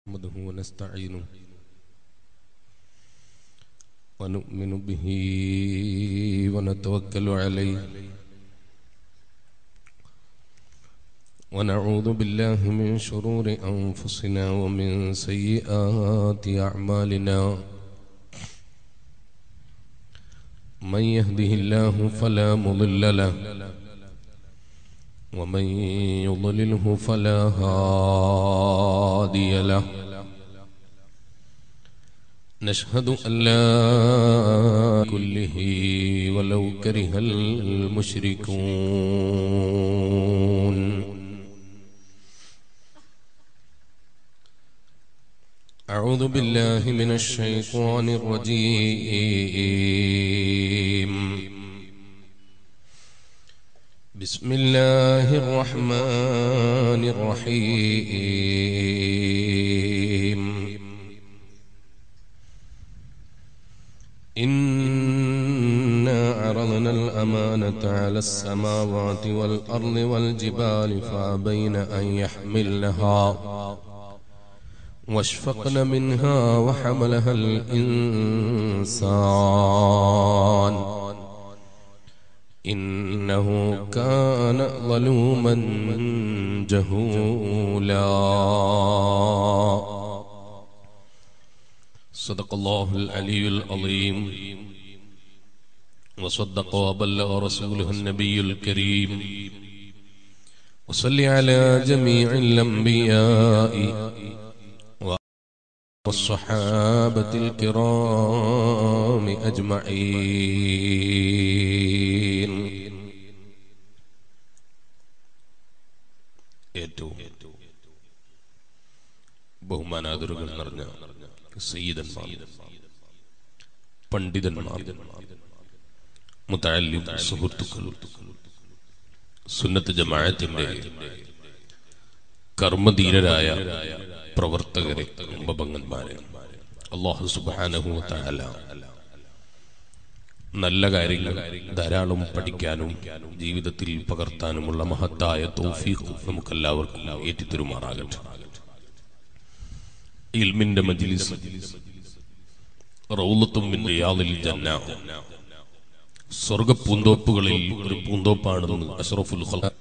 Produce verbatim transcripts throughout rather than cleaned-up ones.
نحمده ونستعينه ونؤمن به ونتوكل عليه ونعوذ بالله من شرور أنفسنا ومن سيئات أعمالنا من يهده الله فلا مضل له ومن يضلله فلا هادي له نشهد أن لا كله ولو كره المشركون أعوذ بالله من الشيطان الرجيم بسم الله الرحمن الرحيم إنا عرضنا الأمانة على السماوات والأرض والجبال فأبين أن يحملنها واشفقن منها وحملها الإنسان إنه كان ظلوما جهولا صدق الله العلي العظيم وصدق وبلغ رسوله النبي الكريم وصل على جميع الأنبياء والصحابة الكرام أجمعين ഏറ്റവും ബഹുമാനാദരവുകൾ നിറഞ്ഞ സയ്യിദന്മാർ, പണ്ഡിതന്മാർ, മുതഅല്ലിം സുഹൃത്തുക്കൾ, സുന്നത്ത് ജമാഅത്തിന്റെ കർമ്മധീരരായ പ്രവർത്തകരെ, കുടുംബാംഗന്മാരെ, അല്ലാഹു സുബ്ഹാനഹു വ തആല നല്ല കാര്യങ്ങൾ ധാരാളം പഠിക്കാനും ജീവിതത്തിൽ പകർത്താനുമുള്ള മഹത്തായ തൗഫീഖ് നമുക്കെല്ലാവർക്കും ഏറ്റിത്തരുമാറാകട്ടെ. ഇൽമിന്റെ മജ്ലിസ് റൗളത്തും മിൻ റിയാദിൽ ജന്ന, സ്വർഗ്ഗ പൂന്തോപ്പുകളിൽ ഒരു പൂന്തോപ്പാണെന്ന് അഷ്റഫുൽ ഖൽഖ്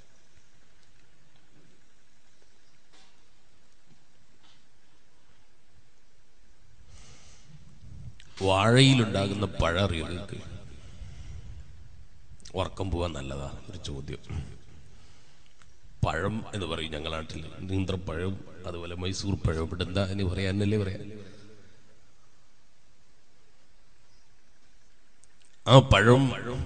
വാഴയിലുണ്ടാകുന്ന പഴം അറിയുന്നത് ഉറക്കം പോവാൻ നല്ലതാ? ഒരു ചോദ്യം. പഴം എന്ന് പറയും ഞങ്ങളുടെ നാട്ടിൽ, നീന്ത്രപ്പഴം, അതുപോലെ മൈസൂർ പഴം. ഇവിടെ എന്താ എന്ന് പറയാനല്ലേ പറയാ. ആ പഴം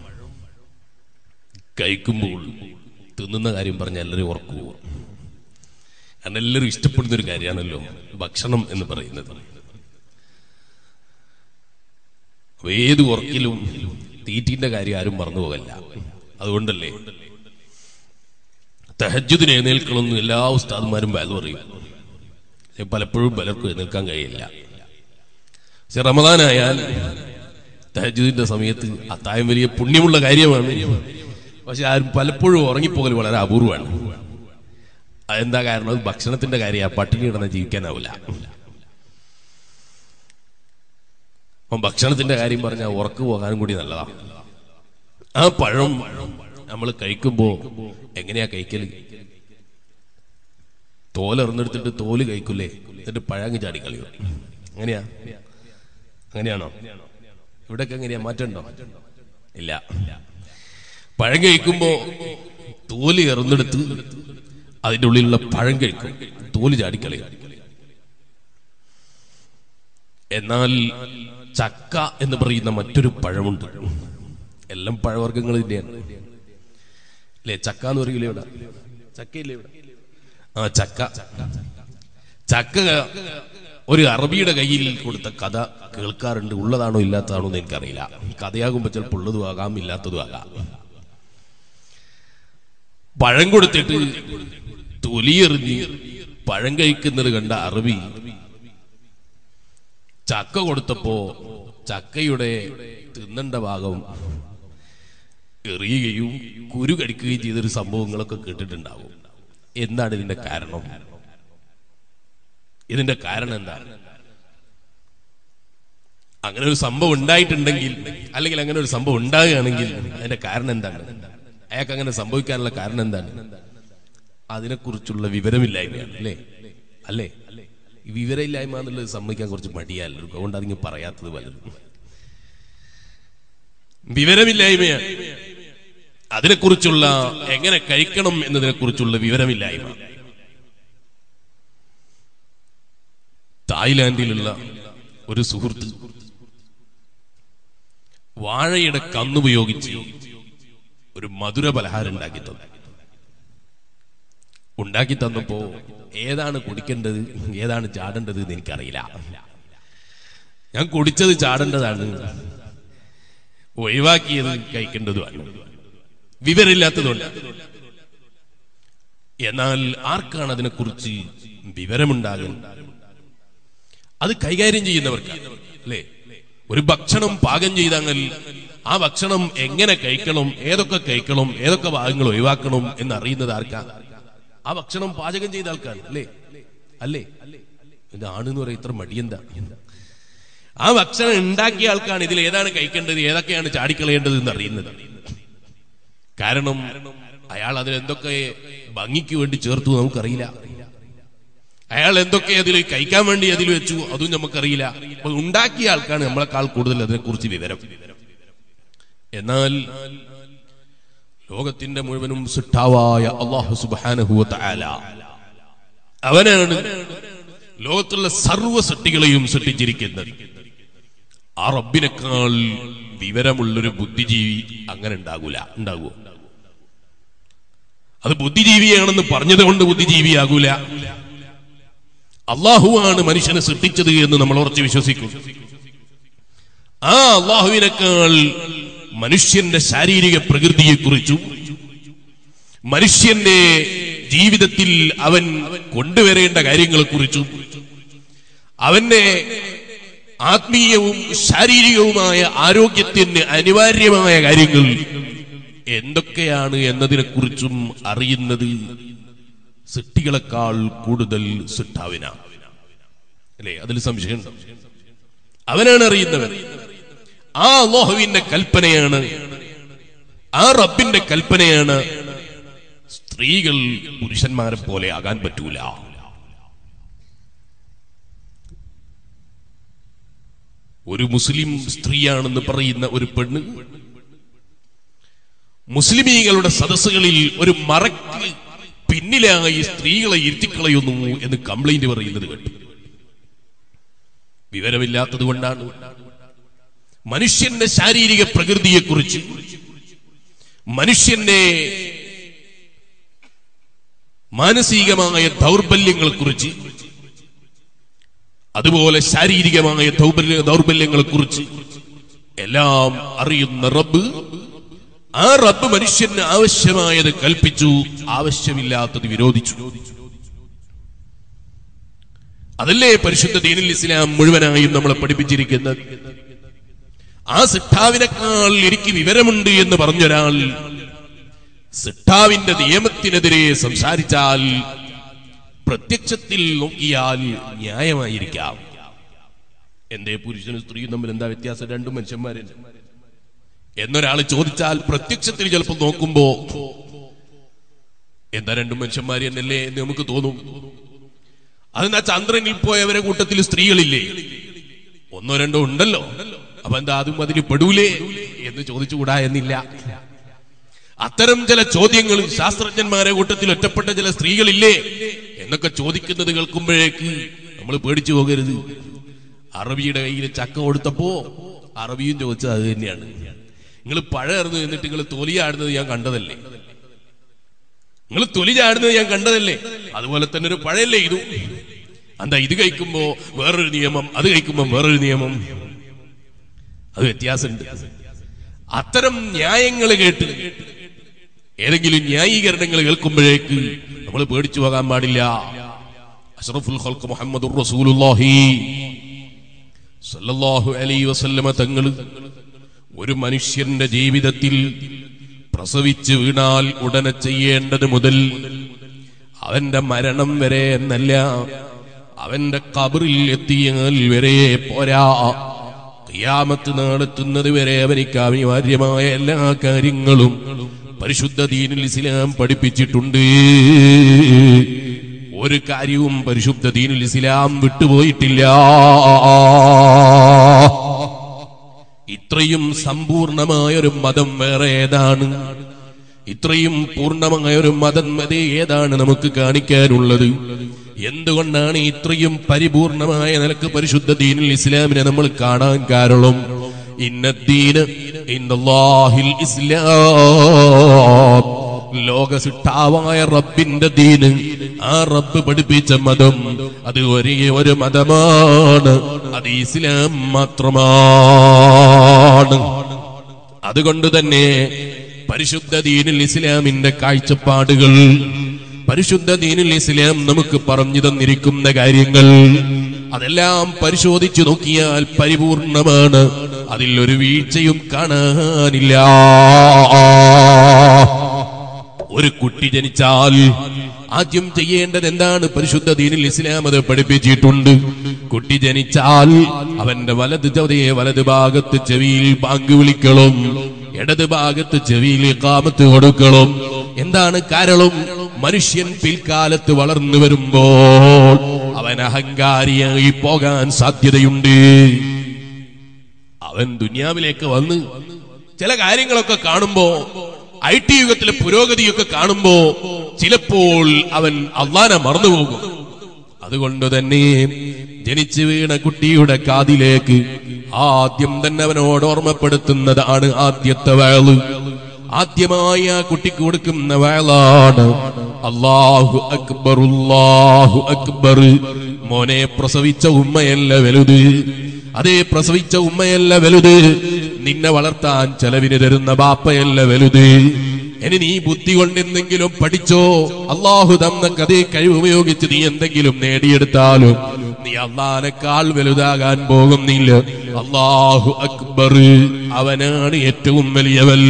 കഴിക്കുമ്പോൾ തിന്നുന്ന കാര്യം പറഞ്ഞ എല്ലാവരും ഉറക്കു പോകും. കാരണം എല്ലാവരും ഇഷ്ടപ്പെടുന്ന ഒരു കാര്യമാണല്ലോ ഭക്ഷണം എന്ന് പറയുന്നത്. ഏത് ഉറക്കിലും തീറ്റീന്റെ കാര്യം ആരും മറന്നു പോകല്ല. അതുകൊണ്ടല്ലേ തഹജ്ജുദിന് എഴുന്നേൽക്കണമെന്ന് എല്ലാ ഉസ്താദ്മാരും വഅദ് പറയും. പലപ്പോഴും പലർക്കും എഴുന്നേൽക്കാൻ കഴിയില്ല. പക്ഷെ റമദാനായാൽ തഹജ്ജുദിന്റെ സമയത്ത് അത്താഴം വലിയ പുണ്യമുള്ള കാര്യമാണ്. പക്ഷെ ആരും പലപ്പോഴും ഉറങ്ങിപ്പോകൽ വളരെ അപൂർവമാണ്. അതെന്താ കാരണം? ഭക്ഷണത്തിന്റെ കാര്യം പട്ടിണി കിടന്ന് ജീവിക്കാനാവില്ല. അപ്പം ഭക്ഷണത്തിന്റെ കാര്യം പറഞ്ഞാൽ ഉറക്ക് പോകാനും കൂടി നല്ലതാണ്. ആ പഴം നമ്മൾ കഴിക്കുമ്പോ എങ്ങനെയാ കഴിക്കല്? തോലെറിഞ്ഞെടുത്തിട്ട് തോല് കഴിക്കൂലേ, എന്നിട്ട് പഴങ്ങ് ചാടിക്കളിയോ? എങ്ങനെയാ? അങ്ങനെയാണോ? ഇവിടെയൊക്കെ എങ്ങനെയാ? മാറ്റമുണ്ടോ? ഇല്ല. പഴം കഴിക്കുമ്പോ തോല് എറിഞ്ഞെടുത്ത് അതിന്റെ ഉള്ളിലുള്ള പഴം കഴിക്കും, തോല് ചാടിക്കളിയും. എന്നാൽ ചക്ക എന്ന് പറയുന്ന മറ്റൊരു പഴമുണ്ട്. എല്ലാം പഴവർഗ്ഗങ്ങൾ തന്നെയാണ് അല്ലേ? ചക്ക എന്ന് പറയില്ലേ ഇവിടെ? ചക്കയില്ലേ ഇവിടെ? ആ ചക്ക. ചക്ക ഒരു അറബിയുടെ കയ്യിൽ കൊടുത്ത കഥ കേൾക്കാറുണ്ട്. ഉള്ളതാണോ ഇല്ലാത്തതാണോ എന്ന് എനിക്കറിയില്ല. കഥയാകുമ്പോ ചിലപ്പോൾ ഉള്ളതും ആകാം, ഇല്ലാത്തതും ആകാം. പഴം കൊടുത്തിട്ട് തൊലിയെറിഞ്ഞ് പഴം കഴിക്കുന്നത് കണ്ട അറബി ചക്ക കൊടുത്തപ്പോ ചക്കയുടെ തിന്നണ്ട ഭാഗം എറിയുകയും കുരു കടിക്കുകയും ചെയ്തൊരു സംഭവങ്ങളൊക്കെ കേട്ടിട്ടുണ്ടാവും. എന്താണ് ഇതിന്റെ കാരണം? ഇതിന്റെ കാരണം എന്താണ്? അങ്ങനെ ഒരു സംഭവം ഉണ്ടായിട്ടുണ്ടെങ്കിൽ, അല്ലെങ്കിൽ അങ്ങനെ ഒരു സംഭവം ഉണ്ടാകുകയാണെങ്കിൽ അതിന്റെ കാരണം എന്താണ്? അയാൾക്ക് അങ്ങനെ സംഭവിക്കാനുള്ള കാരണം എന്താണ്? അതിനെക്കുറിച്ചുള്ള വിവരമില്ലായ്മയാണ്. അല്ലേ അല്ലേ ഈ വിവരമില്ലായ്മ എന്നുള്ളത് സമ്മതിക്കാൻ കുറച്ച് മടിയല്ല. അതുകൊണ്ട് അതിങ്ങ് പറയാത്തത് പലരും വിവരമില്ലായ്മയാണ്. അതിനെക്കുറിച്ചുള്ള എങ്ങനെ കഴിക്കണം എന്നതിനെ കുറിച്ചുള്ള വിവരമില്ലായ്മ. തായ്ലാന്റിലുള്ള ഒരു സുഹൃത്ത് വാഴയുടെ കന്നുപയോഗിച്ച് ഒരു മധുര പലഹാരം ഉണ്ടാക്കി തന്നു. ഉണ്ടാക്കി തന്നപ്പോ ഏതാണ് കുടിക്കേണ്ടത് ഏതാണ് ചാടേണ്ടത് എന്ന് എനിക്കറിയില്ല. ഞാൻ കുടിച്ചത് ചാടേണ്ടതാണ്, ഒഴിവാക്കിയത് കഴിക്കേണ്ടതുമാണ്. വിവരമില്ലാത്തതുകൊണ്ട്. എന്നാൽ ആർക്കാണ് അതിനെക്കുറിച്ച് വിവരമുണ്ടാകുന്നത്? അത് കൈകാര്യം ചെയ്യുന്നവർക്കാണ്. അല്ലേ? ഒരു ഭക്ഷണം പാകം ചെയ്താൽ ആ ഭക്ഷണം എങ്ങനെ കഴിക്കണം, ഏതൊക്കെ കഴിക്കണം, ഏതൊക്കെ ഭാഗങ്ങൾ ഒഴിവാക്കണം എന്നറിയുന്നത് ആർക്കാണ്? ആ ഭക്ഷണം പാചകം ചെയ്ത ആൾക്കാണ്. അല്ലേ അല്ലേ ഇത് ആണെന്ന് പറയാം. ഇത്ര മടിയെന്താ? ആ ഭക്ഷണം ഉണ്ടാക്കിയ ആൾക്കാണ് ഇതിൽ ഏതാണ് കഴിക്കേണ്ടത് ഏതൊക്കെയാണ് ചാടിക്കളയേണ്ടത് എന്ന് അറിയുന്നത്. കാരണം അയാൾ അതിലെന്തൊക്കെ ഭംഗിക്ക് വേണ്ടി ചേർത്തു നമുക്കറിയില്ല. അയാൾ എന്തൊക്കെ അതിൽ കഴിക്കാൻ വേണ്ടി അതിൽ വെച്ചു അതും നമുക്കറിയില്ല. അപ്പൊ ഉണ്ടാക്കിയ ആൾക്കാണ് നമ്മളെക്കാൾ കൂടുതൽ അതിനെക്കുറിച്ച് വിവരം. എന്നാൽ ലോകത്തിന്റെ മുഴുവനും സൃഷ്ടാവായ അല്ലാഹു സുബ്ഹാനഹു വ തആല അവനാണ് ലോകത്തുള്ള സർവ്വ സൃഷ്ടികളെയും സൃഷ്ടിച്ചിരിക്കുന്നത്. ആ റബ്ബിനേക്കാൾ വിവരമുള്ളൊരു ബുദ്ധിജീവി അങ്ങനെ ഉണ്ടാകൂല. ഉണ്ടാകുമോ? അത് ബുദ്ധിജീവിയാണെന്ന് പറഞ്ഞത് കൊണ്ട് ബുദ്ധിജീവിയാകൂല. അള്ളാഹുവാണ് മനുഷ്യനെ സൃഷ്ടിച്ചത് എന്ന് നമ്മൾ ഉറച്ചു വിശ്വസിക്കും. ആ അള്ളാഹുവിനേക്കാൾ മനുഷ്യന്റെ ശാരീരിക പ്രകൃതിയെക്കുറിച്ചും മനുഷ്യന്റെ ജീവിതത്തിൽ അവൻ കൊണ്ടുവരേണ്ട കാര്യങ്ങളെക്കുറിച്ചും അവന്റെ ആത്മീയവും ശാരീരികവുമായ ആരോഗ്യത്തിന് അനിവാര്യമായ കാര്യങ്ങൾ എന്തൊക്കെയാണ് എന്നതിനെക്കുറിച്ചും അറിയുന്നത് സൃഷ്ടികളെക്കാൾ കൂടുതൽ സൃഷ്ടാവിനാണ്. അല്ലേ? അതിൽ സംശയമുണ്ടോ? അവനാണ് അറിയുന്നവൻ. ആ അല്ലാഹുവിന്റെ കൽപ്പനയാണ്, ആ റബ്ബിന്റെ കൽപ്പനയാണ് സ്ത്രീകൾ പുരുഷന്മാരെ പോലെ ആകാൻ പറ്റൂല. ഒരു മുസ്ലിം സ്ത്രീയാണെന്ന് പറയുന്ന ഒരു പെണ്ണ് മുസ്ലിമീങ്ങളുടെ സദസ്സുകളിൽ ഒരു മറയ്ക്ക് പിന്നിലായി സ്ത്രീകളെ ഇരുത്തിക്കളയുന്നു എന്ന് കംപ്ലൈന്റ് പറയുന്നത് കേട്ടു. വിവരമില്ലാത്തത് കൊണ്ടാണ്. മനുഷ്യന്റെ ശാരീരിക പ്രകൃതിയെക്കുറിച്ച്, മനുഷ്യന്റെ മാനസികമായ ദൗർബല്യങ്ങളെക്കുറിച്ച്, അതുപോലെ ശാരീരികമായ ദൗർബല്യ ദൗർബല്യങ്ങളെക്കുറിച്ച് എല്ലാം അറിയുന്ന റബ്ബ്, ആ റബ്ബ് മനുഷ്യന് ആവശ്യമായത് കൽപ്പിച്ചു, ആവശ്യമില്ലാത്തത് വിരോധിച്ചു. അതല്ലേ പരിശുദ്ധ ദീനുൽ ഇസ്ലാം മുഴുവനായും നമ്മളെ പഠിപ്പിച്ചിരിക്കുന്നത്. ആ സിട്ടാവിനേക്കാൾ എനിക്ക് വിവരമുണ്ട് എന്ന് പറഞ്ഞൊരാൾ സിട്ടാവിന്റെ നിയമത്തിനെതിരെ സംസാരിച്ചാൽ പ്രത്യക്ഷത്തിൽ നോക്കിയാൽ ന്യായമായിരിക്കാം. എന്തേ പുരുഷനും സ്ത്രീയും തമ്മിൽ എന്താ വ്യത്യാസം? രണ്ടും മനുഷ്യന്മാരെ എന്നൊരാൾ ചോദിച്ചാൽ പ്രത്യക്ഷത്തിൽ ചിലപ്പോൾ നോക്കുമ്പോ എന്താ രണ്ടും മനുഷ്യന്മാര് എന്നല്ലേ എന്ന് നമുക്ക് തോന്നും. അതെന്താ ചന്ദ്രനിൽ പോയവരെ കൂട്ടത്തിൽ സ്ത്രീകളില്ലേ? ഒന്നോ രണ്ടോ ഉണ്ടല്ലോ. അപ്പൊ എന്താ അതും അതിൽ പെടൂലേ എന്ന് ചോദിച്ചുകൂടാ എന്നില്ല. അത്തരം ചില ചോദ്യങ്ങൾ ശാസ്ത്രജ്ഞന്മാരെ കൂട്ടത്തിൽ ഒറ്റപ്പെട്ട ചില സ്ത്രീകളില്ലേ എന്നൊക്കെ ചോദിക്കുന്നത് കേൾക്കുമ്പോഴേക്ക് നമ്മൾ പേടിച്ചു പോകരുത്. അറബിയുടെ കയ്യിൽ ചക്ക കൊടുത്തപ്പോ അറബിയും ചോദിച്ചത് അത് തന്നെയാണ്. നിങ്ങൾ പഴയർന്നു എന്നിട്ട് നിങ്ങൾ തൊലി ചാടുന്നത് ഞാൻ കണ്ടതല്ലേ, നിങ്ങൾ തൊലി ചാടുന്നത് ഞാൻ കണ്ടതല്ലേ, അതുപോലെ തന്നെ ഒരു പഴയല്ലേ ഇതു. എന്താ ഇത് കഴിക്കുമ്പോ വേറൊരു നിയമം, അത് കഴിക്കുമ്പോ വേറൊരു നിയമം, അത് വ്യത്യാസമുണ്ട്. അത്തരം ന്യായങ്ങൾ കേട്ട് ഏതെങ്കിലും ന്യായീകരണങ്ങൾ കേൾക്കുമ്പോഴേക്ക് നമ്മൾ പേടിച്ചു പോകാൻ പാടില്ല. അഷ്റഫുൽ ഖൽഖ് മുഹമ്മദുർ റസൂലുള്ളാഹി സ്വല്ലല്ലാഹു അലൈഹി വസല്ലമ തങ്ങൾ ഒരു മനുഷ്യന്റെ ജീവിതത്തിൽ പ്രസവിച്ച് വീണാൽ ഉടനെ ചെയ്യേണ്ടത് മുതൽ അവന്റെ മരണം വരെ എന്നല്ല, അവന്റെ ഖബറിൽ എത്തിയാൽ വരെ പോരാ, ഖിയാമത്ത് നാളെത്തുന്നത് വരെ അവനിക്ക് അനിവാര്യമായ എല്ലാ കാര്യങ്ങളും പരിശുദ്ധ ദീനുൽ ഇസ്ലാം പഠിപ്പിച്ചിട്ടുണ്ട്. ഒരു കാര്യവും പരിശുദ്ധ ദീനുൽ ഇസ്ലാം വിട്ടുപോയിട്ടില്ല. ഇത്രയും സമ്പൂർണമായൊരു മതം വേറെ ഏതാണ്? ഇത്രയും പൂർണ്ണമായ ഒരു മതം അത് ഏതാണ് നമുക്ക് കാണിക്കാനുള്ളത്? എന്തുകൊണ്ടാണ് ഇത്രയും പരിപൂർണമായ നിലക്ക് പരിശുദ്ധ ദീനുൽ ഇസ്ലാമിനെ നമ്മൾ കാണാൻ കാരണം? ഇന്നദ്ദീന ഇന്നല്ലാഹിൽ ഇസ്ലാം, ലോക സിട്ടാവായ റബ്ബിന്റെ ദീന്, ആ റബ്ബ് പഠിപ്പിച്ച മതം അത് ഒരേ ഒരു മതമാണ്, അത് ഇസ്ലാം മാത്രമാണ്. അതുകൊണ്ട് തന്നെ പരിശുദ്ധ ദീനുൽ ഇസ്ലാമിന്റെ കാഴ്ചപ്പാടുകൾ, പരിശുദ്ധ ദീനുൽ ഇസ്ലാം നമുക്ക് പറഞ്ഞു തന്നിരിക്കുന്ന കാര്യങ്ങൾ അതെല്ലാം പരിശോധിച്ചു നോക്കിയാൽ പരിപൂർണമാണ്, അതിൽ ഒരു വീഴ്ചയും കാണാനില്ല. ഒരു കുട്ടി ജനിച്ചാൽ ആദ്യം ചെയ്യേണ്ടത് എന്താണ്? പരിശുദ്ധ ദീനുൽ ഇസ്ലാം അത് പഠിപ്പിച്ചിട്ടുണ്ട്. കുട്ടി ജനിച്ചാൽ അവന്റെ വലത് ചവതയെ വലത് ഭാഗത്ത് ചെവിയിൽ ബാങ്ക് വിളിക്കണം, ഇടത് ഭാഗത്ത് ചെവിയിൽ ഇഖാമത്ത് കൊടുക്കണം. എന്താണ് കാരണം? മനുഷ്യൻ പിൽക്കാലത്ത് വളർന്നു വരുമ്പോൾ അവൻ അഹങ്കാരിയായി പോകാൻ സാധ്യതയുണ്ട്. അവൻ ദുനിയാവിലേക്ക് വന്ന് ചില കാര്യങ്ങളൊക്കെ കാണുമ്പോ, ഐ ടി യുഗത്തിലെ പുരോഗതിയൊക്കെ കാണുമ്പോ ചിലപ്പോൾ അവൻ അള്ളാനെ മറന്നുപോകും. അതുകൊണ്ട് തന്നെ ജനിച്ചു വീണ കുട്ടിയുടെ കാതിലേക്ക് ആദ്യം തന്നെ അവനോട് ഓർമ്മപ്പെടുത്തുന്നതാണ് ആദ്യത്തെ വഅള്. ആദ്യമായി ആ കുട്ടിക്ക് കൊടുക്കുന്ന വഅളാണ് അല്ലാഹു അക്ബർ, അല്ലാഹു അക്ബർ. മോനെ, പ്രസവിച്ച ഉമ്മയല്ല വലുത്, അതേ പ്രസവിച്ച ഉമ്മയല്ല വലുത്, നിന്നെ വളർത്താൻ ചെലവിന് തരുന്ന ബാപ്പയല്ല വലുത്. ഇനി നീ ബുദ്ധി കൊണ്ട് എന്തെങ്കിലും പഠിച്ചോ, അള്ളാഹു തന്ന അതേ കഴിവ് ഉപയോഗിച്ച് നീ എന്തെങ്കിലും നേടിയെടുത്താലും നീ അള്ളാഹിനേക്കാൾ വലുതാകാൻ പോകുന്നില്ല. അല്ലാഹു അക്ബർ, അവനാണ് ഏറ്റവും വലിയവൻ.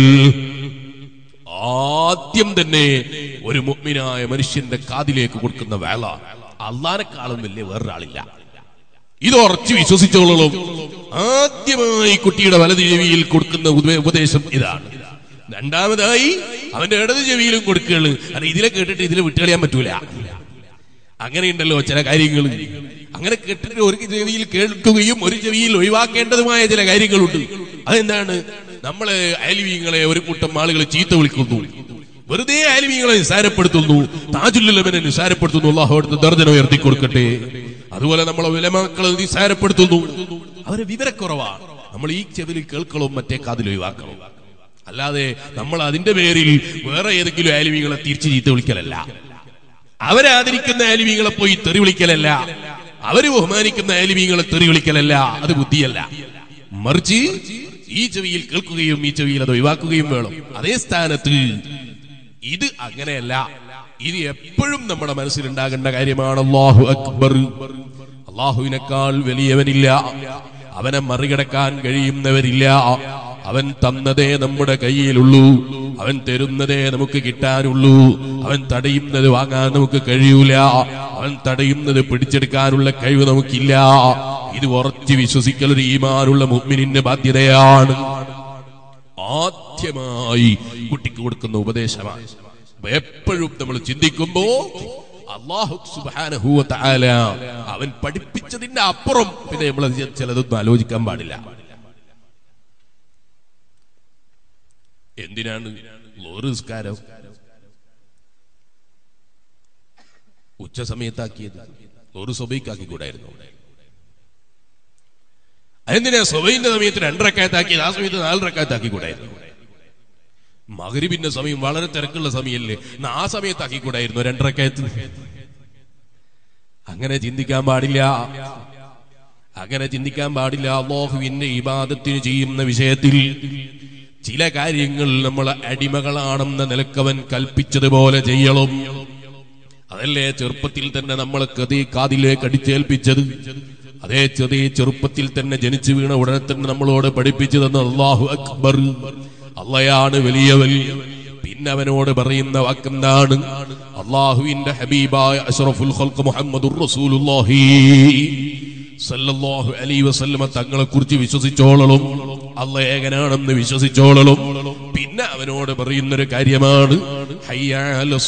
ആദ്യം തന്നെ ഒരു മുഅ്മിനായ മനുഷ്യന്റെ കാതിലേക്ക് കൊടുക്കുന്ന വേള, അള്ളാഹിനെക്കാളും വലിയ വേറൊരാളില്ല. ഇത് ഉറച്ചു വിശ്വസിച്ചോളും. ആദ്യമായി കുട്ടിയുടെ വലത് ചെവിയിൽ കൊടുക്കുന്ന ഉപദേശം ഇതാണ്. രണ്ടാമതായി അവന്റെ ഇടത് ചെവിയിലും കൊടുക്കുകയാണ്. കാരണം ഇതിലെ കേട്ടിട്ട് ഇതിലെ വിട്ടുകളയാൻ പറ്റൂല. അങ്ങനെയുണ്ടല്ലോ ചില കാര്യങ്ങൾ. അങ്ങനെ കേട്ടിട്ട് ഒരു ചെവിയിൽ കേൾക്കുകയും ഒരു ചെവിയിൽ ഒഴിവാക്കേണ്ടതുമായ ചില കാര്യങ്ങളുണ്ട്. അതെന്താണ്? നമ്മള് അയൽവീങ്ങളെ ഒരു കൂട്ടം ആളുകൾ ചീത്ത വിളിക്കുന്നു, വെറുതെ അയൽവീങ്ങളെ നിസാരപ്പെടുത്തുന്നു, താജുല്ലുലമനെ നിസാരപ്പെടുത്തുന്നു. അല്ലാഹു അവിടുത്തെ ദർജന ഉയർത്തി കൊടുക്കട്ടെ. അതുപോലെ നമ്മളെ ഉലമാക്കളെ നിസാരപ്പെടുത്തുന്നു. അവരെ വിവരക്കുറവാണ്. നമ്മൾ ഈ ചെവിയിൽ കേൾക്കണം, മറ്റേ കാതിൽ ഒഴിവാക്കണം. അല്ലാതെ നമ്മൾ അതിന്റെ പേരിൽ വേറെ ഏതെങ്കിലും അയൽവീങ്ങളെ തിരിച്ചു ചീത്ത വിളിക്കലല്ല, അവരെ ആദരിക്കുന്ന അയൽവീങ്ങളെ പോയി തെറി വിളിക്കലല്ല, അവര് ബഹുമാനിക്കുന്ന അയൽവീങ്ങളെ തെറി വിളിക്കലല്ല. അത് ബുദ്ധിയല്ല. മറിച്ച് ഈ ചെവിയിൽ കേൾക്കുകയും ഈ ചെവിയിൽ അത് ഒഴിവാക്കുകയും വേണം. അതേ സ്ഥാനത്ത് ഇത് അങ്ങനെയല്ല. ഇത് എപ്പോഴും നമ്മുടെ മനസ്സിലുണ്ടാകേണ്ട കാര്യമാണ്. അല്ലാഹു അക്ബർ, അല്ലാഹുവിനേക്കാൾ വലിയവനില്ല, അവനെ മറികടക്കാൻ കഴിയുന്നവരില്ല. അവൻ തന്നതേ നമ്മുടെ കയ്യിലുള്ളൂ, അവൻ തരുന്നതേ നമുക്ക് കിട്ടാനുള്ളൂ. അവൻ തടയുന്നത് വാങ്ങാൻ നമുക്ക് കഴിയൂല, അവൻ തടയുന്നത് പിടിച്ചെടുക്കാനുള്ള കഴിവ് നമുക്കില്ല. ഇത് ഉറച്ചു വിശ്വസിക്കൽ ഒരു ഈമാനുള്ള മുഅ്മിനിന്റെ ബാധ്യതയാണ്. ആദ്യമായി കുട്ടിക്ക് കൊടുക്കുന്ന ഉപദേശമാണ്. എപ്പോഴും നമ്മൾ ചിന്തിക്കുമ്പോ അല്ലാഹു സുബ്ഹാനഹു വ തആല അവൻ പഠിപ്പിച്ചതിന്റെ അപ്പുറം പിന്നെ നമ്മൾ ചിലതൊന്നും ആലോചിക്കാൻ പാടില്ല. എന്തിനാണ് ളുഹർ നിസ്കാരം ഉച്ച സമയത്താക്കിയത്? ളുഹർ സുബഹിക്കാക്കി കൂടായിരുന്നു? അതെന്തിനാ സുബഹിന്റെ സമയത്ത് രണ്ടരക്കായത്താക്കിയത്? ആ സമയത്ത് നാല് റക്കായത്താക്കി കൂടായിരുന്നു? മഗ്രിബിന്റെ സമയം വളരെ തിരക്കുള്ള സമയമല്ലേ, ആ സമയത്താക്കി കൂടായിരുന്നു രണ്ടരക്കായത്ത്? അങ്ങനെ ചിന്തിക്കാൻ പാടില്ല, അങ്ങനെ ചിന്തിക്കാൻ പാടില്ല. അല്ലാഹുവിന്റെ ഇബാദത്തിന് ചെയ്യുന്ന വിഷയത്തിൽ ചില കാര്യങ്ങൾ നമ്മൾ അടിമകളാണെന്ന നിലക്കവൻ കൽപ്പിച്ചതുപോലെ ചെയ്യണം. അതല്ലേ ചെറുപ്പത്തിൽ തന്നെ നമ്മളെ കഥ കാതിലേക്ക് അടിച്ചേൽപ്പിച്ചത്? അതേ ചെറിയ ചെറുപ്പത്തിൽ തന്നെ ജനിച്ചു വീണ ഉടനെ തന്നെ നമ്മളോട് പഠിപ്പിച്ചു തന്ന അല്ലാഹു അക്ബർ, അള്ളയാണ് വലിയവൻ. പിന്നെ പിന്നെ അവനോട് പറയുന്ന വാക്കെന്താണ്? അല്ലാഹുവിന്റെ ഹബീബായ അഷ്റഫുൽ ഖൽഖ് മുഹമ്മദുർ റസൂലുള്ളാഹി സല്ലല്ലാഹു അലൈഹി വസല്ലമ തങ്ങളെ കുറിച്ച് വിശ്വസിച്ചോളലും, അല്ലാഹ് ഏകനാണെന്ന് വിശ്വസിച്ചോളലും. പിന്നെ അവനോട് പറയുന്നൊരു കാര്യമാണ് ഹയ്യ അലസ്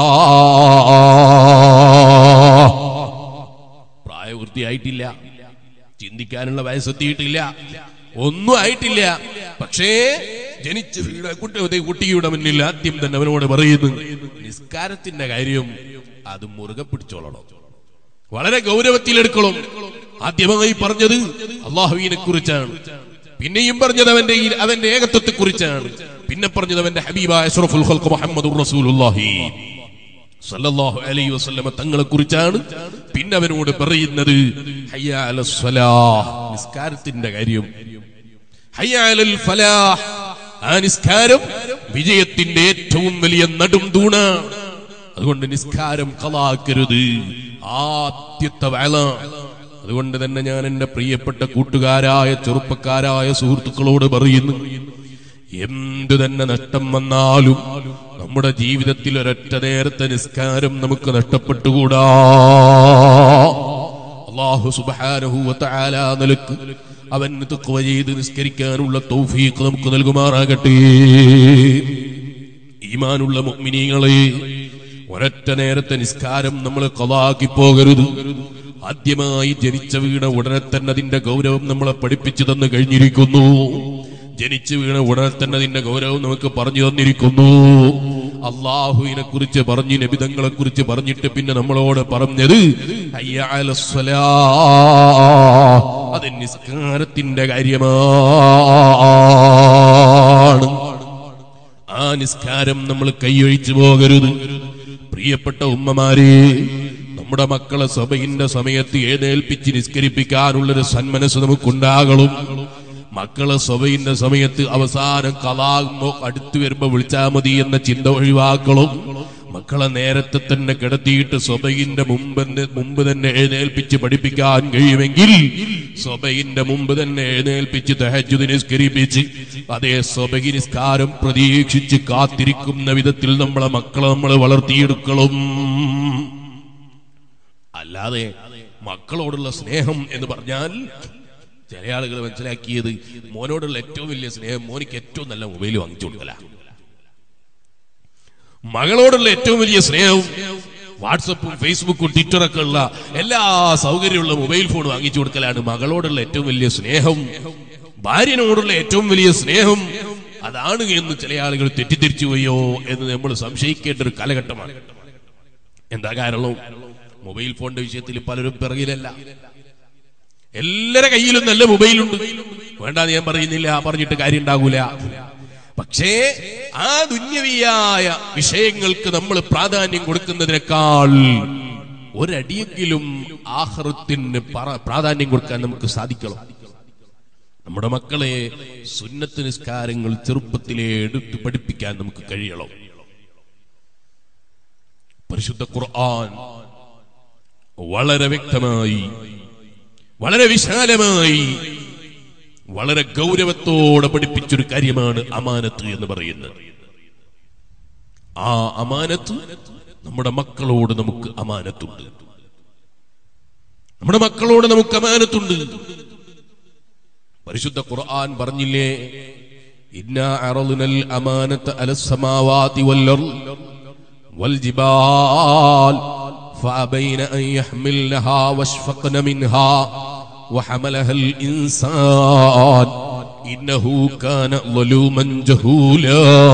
സ്വലാഹ്. പ്രായപൂർത്തിയായിട്ടില്ല, ചിന്തിക്കാനുള്ള വയസ്സെത്തിയിട്ടില്ല, ഒന്നും ആയിട്ടില്ല. പക്ഷേ ജനിച്ചു കുട്ടി കുട്ടിയുടെ മുന്നിൽ ആദ്യം തന്നെ അവനോട് പറയുന്നു നിസ്കാരത്തിന്റെ കാര്യം അത് മുറുകെ പിടിച്ചോളണം, വളരെ ഗൗരവത്തിലെടുക്കണം. ആദ്യമായി പറഞ്ഞത് അല്ലാഹുവിനെ കുറിച്ചാണ്, പിന്നെയും പറഞ്ഞത് അവന്റെ അവന്റെ ഏകത്വത്തെ കുറിച്ചാണ്, പിന്നെ പറഞ്ഞത് അവന്റെ ഹബീബായ അഷ്റഫുൽ ഖൽഖ് മുഹമ്മദുർ റസൂലുള്ളാഹി സല്ലല്ലാഹു അലൈഹി വസല്ലമ തങ്ങളെ കുറിച്ചാണ്. പിന്നെ അവനോട് പറയുന്നത് ഹയ്യ അലസ് സ്വലാഹ്, നിസ്കാരത്തിന്റെ കാര്യം. ഹയ്യ അലൽ ഫലാഹ്, ആ നിസ്കാരം വിജയത്തിന്റെ ഏറ്റവും വലിയ നെടും തൂണാണ്. അതുകൊണ്ട് നിസ്കാരം ഖളാക്കരുത്, ആദ്യത്തെ വഅലാണ്. അതുകൊണ്ട് തന്നെ ഞാൻ എന്റെ പ്രിയപ്പെട്ട കൂട്ടുകാരായ ചെറുപ്പക്കാരായ സുഹൃത്തുക്കളോട് പറയുന്നു, എന്തു തന്നെ നഷ്ടം വന്നാലും നമ്മുടെ ജീവിതത്തിൽ ഒരൊറ്റ നേരത്തെ നിസ്കാരം നമുക്ക് നഷ്ടപ്പെട്ടുകൂടാ. അല്ലാഹു സുബ്ഹാനഹു വ തആല നിലക്ക് അവൻ തഖ്വ ചെയ്ത് നിസ്കരിക്കാനുള്ള തൗഫീഖ് നമുക്ക് നൽകുമാറാകട്ടെ. ഈമാനുള്ള മുഅ്മിനീങ്ങളെ, ഒരൊറ്റ നേരത്തെ നിസ്കാരം നമ്മൾ ഖളാക്കി പോകരുത്. ആദ്യമായി ജനിച്ച വീണ ഉടനെ തന്നെ അതിന്റെ ഗൗരവം നമ്മളെ പഠിപ്പിച്ചു തന്നു കഴിഞ്ഞിരിക്കുന്നു. ജനിച്ചു വീണ ഉടനെ തന്നെ അതിന്റെ ഗൗരവം നമുക്ക് പറഞ്ഞു തന്നിരിക്കുന്നു. അല്ലാഹുവിനെ കുറിച്ച് പറഞ്ഞു, നബിതങ്ങളെ കുറിച്ച് പറഞ്ഞിട്ട് പിന്നെ നമ്മളോട് പറഞ്ഞത് ഹയ്യ അലസ് സ്വലാഹ്, അത് നിസ്കാരത്തിന്റെ കാര്യമാണ്. ആ നിസ്കാരം നമ്മൾ കൈയൊഴിച്ചു പോകരുത്. പ്രിയപ്പെട്ട ഉമ്മമാരെ, നമ്മുടെ മക്കളെ സബഹിന്റെ സമയത്ത് എഴുന്നേൽപ്പിച്ച് നിസ്കരിപ്പിക്കാനുള്ളൊരു സന്മനസ് നമുക്കുണ്ടാകണം. മക്കളെ സബഹിന്റെ സമയത്ത് അവസാനം ഖളാകുമ്പോ അടുത്തു വരുമ്പോ വിളിച്ചാൽ മതി എന്ന ചിന്ത ഒഴിവാക്കണം. മക്കളെ നേരത്തെ തന്നെ കിടത്തിയിട്ട് സബഹിന്റെ മുമ്പ് മുമ്പ് തന്നെ എഴുന്നേൽപ്പിച്ച് പഠിപ്പിക്കാൻ കഴിയുമെങ്കിൽ സബഹിന്റെ മുമ്പ് തന്നെ എഴുന്നേൽപ്പിച്ച് തഹജ്ജുദ് നിസ്കരിപ്പിച്ച് അതേ സബഹി നിസ്കാരം പ്രതീക്ഷിച്ച് കാത്തിരിക്കുന്ന വിധത്തിൽ നമ്മളെ മക്കളെ നമ്മൾ വളർത്തിയെടുക്കണം. അല്ലാതെ മക്കളോടുള്ള സ്നേഹം എന്ന് പറഞ്ഞാൽ ചില ആളുകൾ മനസ്സിലാക്കിയത് മോനോടുള്ള ഏറ്റവും വലിയ സ്നേഹം മോനിക്ക് ഏറ്റവും നല്ല മൊബൈൽ വാങ്ങിച്ചു കൊടുക്കല. മകളോടുള്ള ഏറ്റവും വലിയ സ്നേഹം വാട്സപ്പും ഫേസ്ബുക്കും ട്വിറ്ററൊക്കെ ഉള്ള എല്ലാ സൗകര്യമുള്ള മൊബൈൽ ഫോൺ വാങ്ങിച്ചു കൊടുക്കലാണ് മകളോടുള്ള ഏറ്റവും വലിയ സ്നേഹം. ഭാര്യനോടുള്ള ഏറ്റവും വലിയ സ്നേഹം അതാണ് എന്ന് ചില ആളുകൾ തെറ്റിദ്ധരിച്ചു പോയോ എന്ന് നമ്മൾ സംശയിക്കേണ്ട ഒരു കാലഘട്ടമാണ്. എന്താ കാരണം? മൊബൈൽ ഫോണിന്റെ വിഷയത്തിൽ പലരും പിറകിലല്ല. എല്ലാരുടെ കയ്യിലും നല്ല മൊബൈലുണ്ട്, വേണ്ടാന്ന് ഞാൻ പറയുന്നില്ല, പറഞ്ഞിട്ട് കാര്യം ഉണ്ടാകൂല. പക്ഷേ ആ ദുന്യവിയായ വിഷയങ്ങൾക്ക് നമ്മൾ പ്രാധാന്യം കൊടുക്കുന്നതിനേക്കാൾ ഒരടിയെങ്കിലും ആഖിറത്തിന് പ്രാധാന്യം കൊടുക്കാൻ നമുക്ക് സാധിക്കണം. നമ്മുടെ മക്കളെ സുന്നത്ത് നിസ്കാരങ്ങൾ ചെറുപ്പത്തിലെ എടുത്ത് പഠിപ്പിക്കാൻ നമുക്ക് കഴിയണം. പരിശുദ്ധ ഖുർആൻ വളരെ വ്യക്തമായി, വളരെ വിശാലമായി, വളരെ ഗൗരവത്തോടെ പഠിപ്പിച്ചൊരു കാര്യമാണ് അമാനത്ത് എന്ന് പറയുന്നത്. ആ അമാനത്ത് നമ്മുടെ മക്കളോട് നമുക്ക് അമാനത്തുണ്ട്. നമ്മുടെ മക്കളോട് നമുക്ക് അമാനത്തുണ്ട്. പരിശുദ്ധ ഖുർആൻ പറഞ്ഞില്ലേ, ഇന്നാ അറദ്നൽ അമാനത അലസ് സമാവാതി വൽ അർദ് വൽ ജിബാൽ ഫഅബൈന അൻ യഹ്മിൽനഹാ വഷ്ഫഖ്ന മിൻഹാ വഹമലഹൽ ഇൻസാൻ ഇന്നഹു കാന ളലൂമൻ ജഹൂലാ.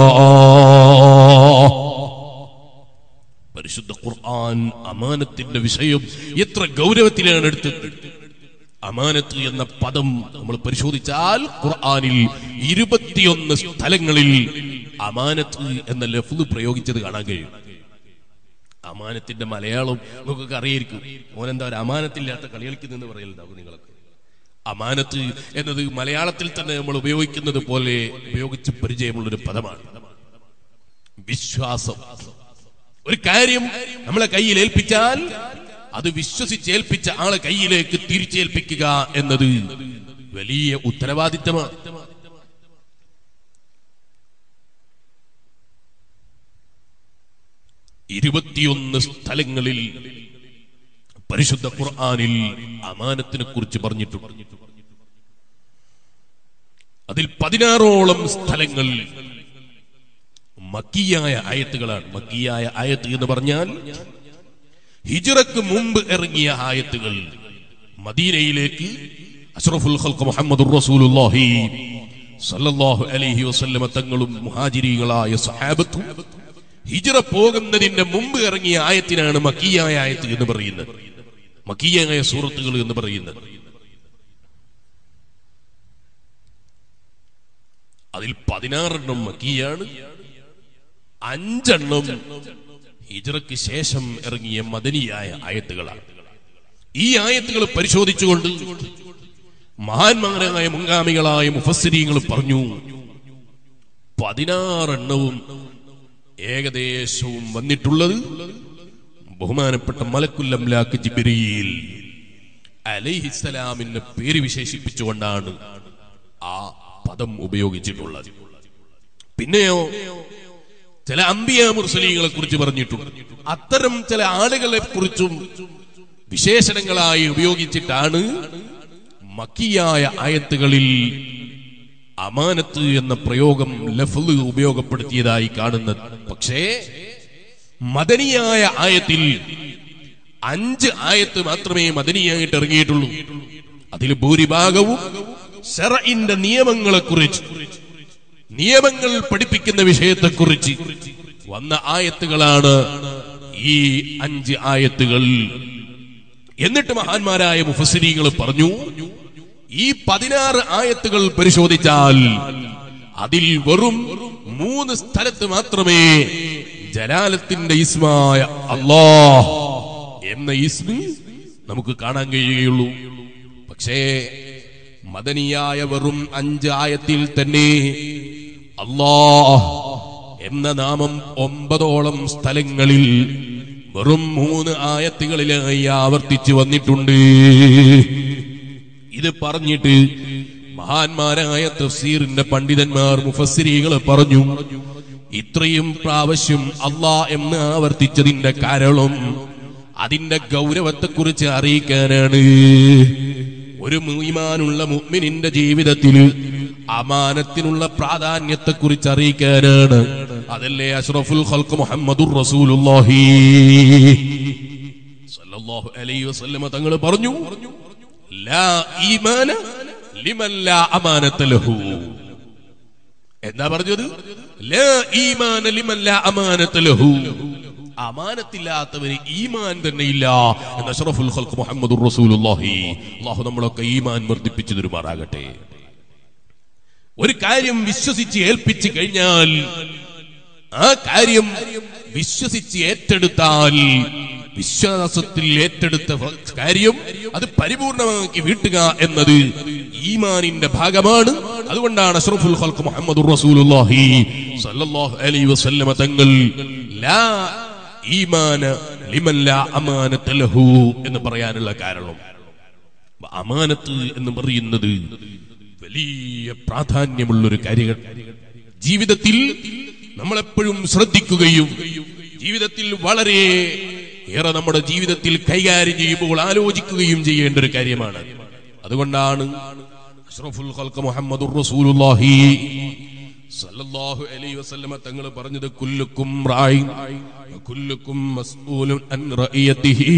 പരിശുദ്ധ ഖുർആൻ അമാനത്തിന്റെ വിഷയം എത്ര ഗൗരവത്തിലാണ് എടുത്തത്. അമാനത്ത് എന്ന പദം നമ്മൾ പരിശോധിച്ചാൽ ഖുർആനിൽ ഇരുപത്തിയൊന്ന് സ്ഥലങ്ങളിൽ അമാനത്ത് എന്ന ലഫ്ള് പ്രയോഗിച്ചത് കാണാൻ കഴിയും. അമാനത്തിന്റെ മലയാളം നമുക്കൊക്കെ അറിയായിരിക്കും. ഓനെന്താ ഒരു അമാനത്തില്ലാത്ത കളി കളിക്കുന്നെന്ന് പറയലുണ്ടാവും നിങ്ങളൊക്കെ. അമാനത്ത് എന്നത് മലയാളത്തിൽ തന്നെ നമ്മൾ ഉപയോഗിക്കുന്നത് പോലെ ഉപയോഗിച്ച് പരിചയമുള്ളൊരു പദമാണ്. വിശ്വാസം. ഒരു കാര്യം നമ്മളെ കയ്യിൽ ഏൽപ്പിച്ചാൽ അത് വിശ്വസിച്ചേൽപ്പിച്ച ആളെ കയ്യിലേക്ക് തിരിച്ചേൽപ്പിക്കുക എന്നത് വലിയ ഉത്തരവാദിത്തമാണ്. ഇരുപത്തിയൊന്ന് സ്ഥലങ്ങളിൽ പരിശുദ്ധ ഖുർആനിൽ അമാനത്തിനെ കുറിച്ച് പറഞ്ഞിട്ടുണ്ട്. അതിൽ പതിനാറോളം സ്ഥലങ്ങൾ മക്കിയായ ആയത്തുകളാണ്. മക്കിയായ ആയത്ത് എന്ന് പറഞ്ഞാൽ ഹിജ്റക്ക് മുമ്പ് ഇറങ്ങിയ ആയത്തുകൾ. മദീനയിലേക്ക് അഷ്റഫുൽ ഖൽഖ് മുഹമ്മദുർ റസൂലുള്ളാഹി സല്ലല്ലാഹു അലൈഹി വസല്ലമ തങ്ങളും മുഹാജിരീകളായ സ്വഹാബത്തും ഹിജ്റ പോകുന്നതിന്റെ മുമ്പ് ഇറങ്ങിയ ആയത്തിനാണ് മക്കിയായ ആയത്ത് എന്ന് പറയുന്നത്, മക്കിയായ സൂറത്തുകൾ എന്ന് പറയുന്നത്. അതിൽ പതിനാറെണ്ണം മക്കിയാണ്, അഞ്ചെണ്ണം ഹിജ്റക്ക് ശേഷം ഇറങ്ങിയ മദനിയായ ആയത്തുകളാണ്. ഈ ആയത്തുകൾ പരിശോധിച്ചുകൊണ്ട് മഹാന്മാരായ മുൻഗാമികളായ മുഫസ്സിരീങ്ങൾ പറഞ്ഞു, പതിനാറെണ്ണവും ഏകദേശവും വന്നിട്ടുള്ളത് ബഹുമാനപ്പെട്ട മലക്കുൽ അംലാക്ക് ജിബ്രീൽ അലൈഹിസ്സലാമിന്റെ പേര് വിശേഷിപ്പിച്ചുകൊണ്ടാണ് ആ പദം ഉപയോഗിച്ചിട്ടുള്ളത്. പിന്നെയോ ചില അംബിയാ മുർസലീങ്ങളെ കുറിച്ച് പറഞ്ഞിട്ടുണ്ട്. അത്തരം ചില ആളുകളെ കുറിച്ചും വിശേഷണങ്ങളായി ഉപയോഗിച്ചിട്ടാണ് മക്കിയായ ആയത്തുകളിൽ അമാനത്ത് എന്ന പ്രയോഗം ലഫ്ള് ഉപയോഗപ്പെടുത്തിയതായി കാണുന്നത്. പക്ഷേ മദനിയായ ആയത്തിൽ അഞ്ച് ആയത്ത് മാത്രമേ മദനിയായിട്ട് ഇറങ്ങിയിട്ടുള്ളൂ. അതിൽ ഭൂരിഭാഗവും ശറഇന്റെ നിയമങ്ങളെ കുറിച്ച്, നിയമങ്ങൾ പഠിപ്പിക്കുന്ന വിഷയത്തെക്കുറിച്ച് വന്ന ആയത്തുകളാണ് ഈ അഞ്ച് ആയത്തുകൾ. എന്നിട്ട് മഹാന്മാരായ മുഫസ്സിരീങ്ങൾ പറഞ്ഞു, ഈ പതിനാറ് ആയത്തുകൾ പരിശോധിച്ചാൽ അതിൽ വെറും മൂന്ന് സ്ഥലത്ത് മാത്രമേ ജലാലത്തിന്റെ ഇസ്മായ അല്ലാഹ് എന്ന ഇസ്മ നമുക്ക് കാണാൻ കഴിയുകയുള്ളൂ. പക്ഷേ മദനിയായ വെറും അഞ്ച് ആയത്തിൽ തന്നെ അല്ലാഹ് എന്ന നാമം ഒമ്പതോളം സ്ഥലങ്ങളിൽ വെറും മൂന്ന് ആയത്തുകളിലായി ആവർത്തിച്ചു വന്നിട്ടുണ്ട്. ഇത് പറഞ്ഞിട്ട് മഹാന്മാരായ തഫ്സീറിന്റെ പണ്ഡിതന്മാർ മുഫസ്സിരീകൾ പറഞ്ഞു, ഇത്രയും പ്രാവശ്യം അല്ലാഹ് എന്ന് ആവർത്തിച്ചതിന്റെ കാരണം അതിന്റെ ഗൗരവത്തെക്കുറിച്ച് അറിയിക്കാനാണ്. ഒരു ഈമാനുള്ള മുഅ്മിനിന്റെ ജീവിതത്തിൽ അമാനത്തിനുള്ള പ്രാധാന്യത്തെക്കുറിച്ച് അറിയിക്കാനാണ്. അതല്ലേ അഷ്റഫുൽ ഖൽഖ് മുഹമ്മദുർ റസൂലുള്ളാഹി സ്വല്ലല്ലാഹു അലൈഹി വസല്ലമ തങ്ങൾ പറഞ്ഞു, ലാ ഈമാന ലിമൻ ലാ അമാനത ലഹു. എന്താ പറഞ്ഞത്? ലാ ഈമാന ലിമൻ ലാ അമാനത ലഹു. അമാനത്തില്ലാത്തവന് ഈമാൻ തന്നെ ഇല്ല എന്ന് അഷ്റഫുൽ ഖൽഖ് മുഹമ്മദുർ റസൂലുള്ളാഹി. അല്ലാഹു നമ്മളൊക്കെ ഈമാൻ വർദ്ധിപ്പിച്ചു തരുമാറാകട്ടെ. ഒരു കാര്യം വിശ്വസിച്ച് ഏൽപ്പിച്ചു കഴിഞ്ഞാൽ, ആ കാര്യം വിശ്വസിച്ച് ഏറ്റെടുത്താൽ, വിശ്വാസത്തിൽ ഏറ്റെടുത്ത കാര്യം അത് പരിപൂർണമാക്കി വീട്ടുക എന്നത് ഈമാനിന്റെ ഭാഗമാണ്. അതുകൊണ്ടാണ് അഷ്റഫുൽ ഖൽഖ് മുഹമ്മദുർ റസൂലുള്ളാഹി സ്വല്ലല്ലാഹു അലൈഹി വസല്ലമ തങ്ങൾ ലാ ഈമാന ലിമൻ ലാ അമാനത ലഹു എന്ന് പറയാനുള്ള കാരണം. അമാനത്ത് എന്ന് പറയുന്നത് വലിയ പ്രാധാന്യമുള്ളൊരു കാര്യം. ജീവിതത്തിൽ നമ്മളെപ്പോഴും ശ്രദ്ധിക്കുകയും ജീവിതത്തിൽ വളരെ ഏറെ നമ്മുടെ ജീവിതത്തിൽ കൈകാര്യം ചെയ്യുമ്പോൾ ആലോചിക്കുകയും ചെയ്യേണ്ട ഒരു കാര്യമാണ്. അതുകൊണ്ടാണ് അഷ്റഫുൽ ഖൽഖ് മുഹമ്മദുർ റസൂലുള്ളാഹി സല്ലല്ലാഹു അലൈഹി വസല്ലമ തങ്ങൾ പറഞ്ഞത്, കുല്ലുക്കും റായിൻ വകുല്ലുക്കും മസ്ഊലുൻ അൻ റഇയതിഹി.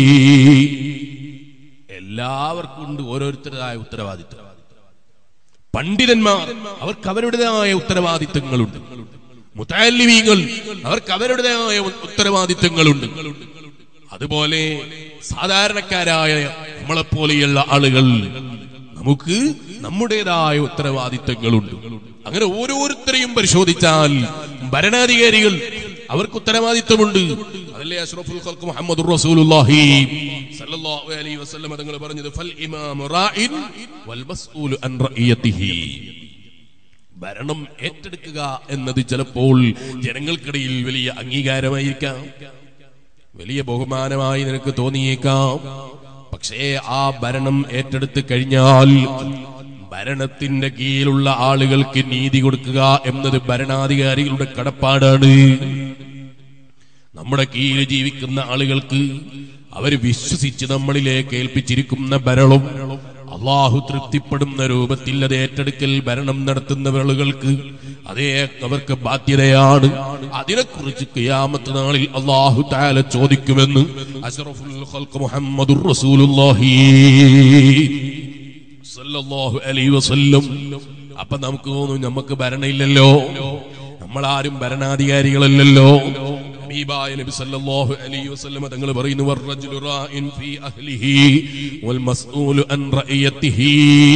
എല്ലാവർക്കും ഉണ്ട് ഓരോരുത്തരുടേതായ ഉത്തരവാദിത്വം. പണ്ഡിതന്മാർ അവർക്ക് അവരുടേതായ ഉത്തരവാദിത്തങ്ങളുണ്ട്. മുതഅല്ലിമീങ്ങൾ അവർക്ക് അവരുടേതായ ഉത്തരവാദിത്തങ്ങളുണ്ട്. അതുപോലെ സാധാരണക്കാരായ നമ്മളെപ്പോലെയുള്ള ആളുകൾ നമുക്ക് നമ്മുടേതായ ഉത്തരവാദിത്തങ്ങളുണ്ട്. അങ്ങനെ ഓരോരുത്തരെയും പരിശോധിച്ചാൽ ഭരണാധികാരികൾ അവർക്ക് ഉത്തരവാദിത്തമുണ്ട്. അതല്ലേ അഷ്റഫുൽ ഖൽഖ് മുഹമ്മദുർ റസൂലുള്ളാഹി സല്ലല്ലാഹു അലൈഹി വസല്ലം തങ്ങൾ പറഞ്ഞത്, ഫൽ ഇമാമു റാഇൻ വൽ മസ്ഊലു അൻ റഇയതിഹി. ഭരണം ഏറ്റെടുക്കുക എന്നത് ചിലപ്പോൾ ജനങ്ങൾക്കിടയിൽ വലിയ അംഗീകാരമായിരിക്കാം, വലിയ ബഹുമാനമായി നിനക്ക് തോന്നിയേക്കാം. പക്ഷേ ആ ഭരണം ഏറ്റെടുത്ത് കഴിഞ്ഞാൽ ഭരണത്തിന്റെ കീഴിലുള്ള ആളുകൾക്ക് നീതി കൊടുക്കുക എന്നത് ഭരണാധികാരികളുടെ കടപ്പാടാണ്. നമ്മുടെ കീഴിൽ ജീവിക്കുന്ന ആളുകൾക്ക് അവർ വിശ്വസിച്ച് നമ്മളിലേക്ക് ഏൽപ്പിച്ചിരിക്കുന്ന ഭരണം അള്ളാഹു തൃപ്തിപ്പെടുന്ന രൂപത്തിൽ അത് ഏറ്റെടുക്കൽ ഭരണം നടത്തുന്ന ആളുകൾക്ക് അതേ അവർക്ക് ബാധ്യതയാണ്. അതിനെക്കുറിച്ച് ഖിയാമത്ത് നാളിൽ അള്ളാഹു തആല ചോദിക്കുമെന്ന് അഷ്റഫുൽ ഖൽഖ് മുഹമ്മദുർ റസൂലുള്ളാഹി സല്ലല്ലാഹു അലൈഹി വസല്ലം. അപ്പൊ നമുക്ക് തോന്നും നമുക്ക് ഭരണമില്ലല്ലോ, നമ്മളാരും ഭരണാധികാരികളല്ലല്ലോ. ഹബീബായ നബി സല്ലല്ലാഹു അലൈഹി വസല്ലം തങ്ങൾ പറയുന്നു വറജുലു റാഇൻ ഫീ അഹ്ലിഹി വൽ മസ്ഊലു അൻ റഅയതിഹി.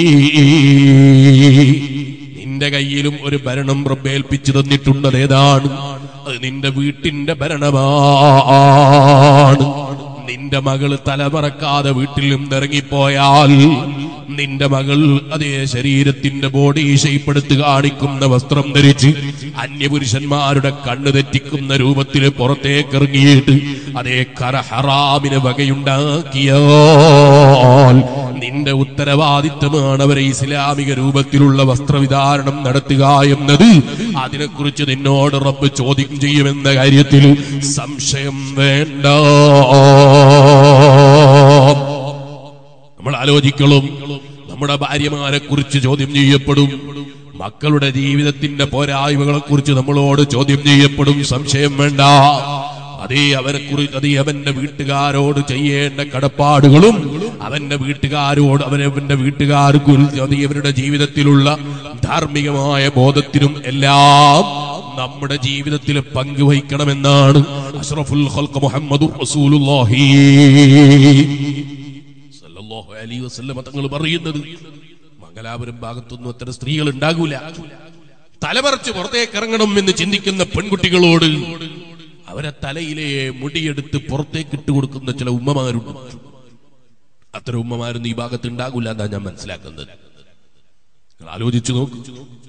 നിന്റെ കയ്യിലും ഒരു ഭരണം റബ്ബ് ഏൽപ്പിച്ചു തന്നിട്ടുണ്ട്. അതേതാണ്? അത് നിന്റെ വീട്ടിന്റെ ഭരണമാണ്. നിന്റെ മകള് തലമറക്കാതെ വീട്ടിൽ നിന്ന് ഇറങ്ങിപ്പോയാൽ നിന്റെ മകൾ അതേ ശരീരത്തിന്റെ ബോഡി ഷേപ്പെടുത്ത് കാണിക്കുന്ന വസ്ത്രം ധരിച്ച് അന്യപുരുഷന്മാരുടെ കണ്ണ് തെറ്റിക്കുന്ന രൂപത്തിൽ പുറത്തേക്ക് ഇറങ്ങിയിട്ട് അതേ കറ ഹറാമിന് വകയുണ്ടാക്കിയാൽ നിന്റെ ഉത്തരവാദിത്തമാണ് അവരെ ഇസ്ലാമിക രൂപത്തിലുള്ള വസ്ത്രവിധാരണം നടത്തുക എന്നത്. അതിനെക്കുറിച്ച് നിന്നോട് റബ്ബ് ചോദ്യം ചെയ്യുമെന്ന കാര്യത്തിൽ സംശയം വേണ്ട. നമ്മൾ ആലോചിക്കണം, നമ്മുടെ ഭാര്യമാരെ കുറിച്ച് ചോദ്യം ചെയ്യപ്പെടും, മക്കളുടെ ജീവിതത്തിന്റെ പോരായ്മകളെ കുറിച്ച് നമ്മളോട് ചോദ്യം ചെയ്യപ്പെടും. സംശയം വേണ്ട. അതേ അവരെ കുറിച്ച് അതേ അവന്റെ വീട്ടുകാരോട് ചെയ്യേണ്ട കടപ്പാടുകളും അവന്റെ വീട്ടുകാരോട് അവനവന്റെ വീട്ടുകാർക്ക് അതേ അവരുടെ ജീവിതത്തിലുള്ള ധാർമ്മികമായ ബോധത്തിനും എല്ലാം നമ്മുടെ ജീവിതത്തിൽ പങ്കുവഹിക്കണമെന്നാണ് അഷ്റഫുൽ ഖൽഖ് മുഹമ്മദുർ റസൂലുള്ളാഹി സല്ലല്ലാഹു അലൈഹി വസല്ലം തങ്ങൾ പറയുന്നത്. മംഗലാപുരം ഭാഗത്തൊന്നും അത്തരം സ്ത്രീകൾ ഉണ്ടാകൂല. തലമറച്ച് പുറത്തേക്ക് ഇറങ്ങണം എന്ന് ചിന്തിക്കുന്ന പെൺകുട്ടികളോട് അവരെ തലയിലെ മുടിയെടുത്ത് പുറത്തേക്ക് ഇട്ട് കൊടുക്കുന്ന ചില ഉമ്മമാരുണ്ട്. അത്തരം ഉമ്മമാരൊന്നും ഈ ഭാഗത്ത് ഉണ്ടാകൂല എന്നാ ഞാൻ മനസ്സിലാക്കുന്നത്. നിങ്ങൾ ആലോചിച്ചു നോക്കൂ.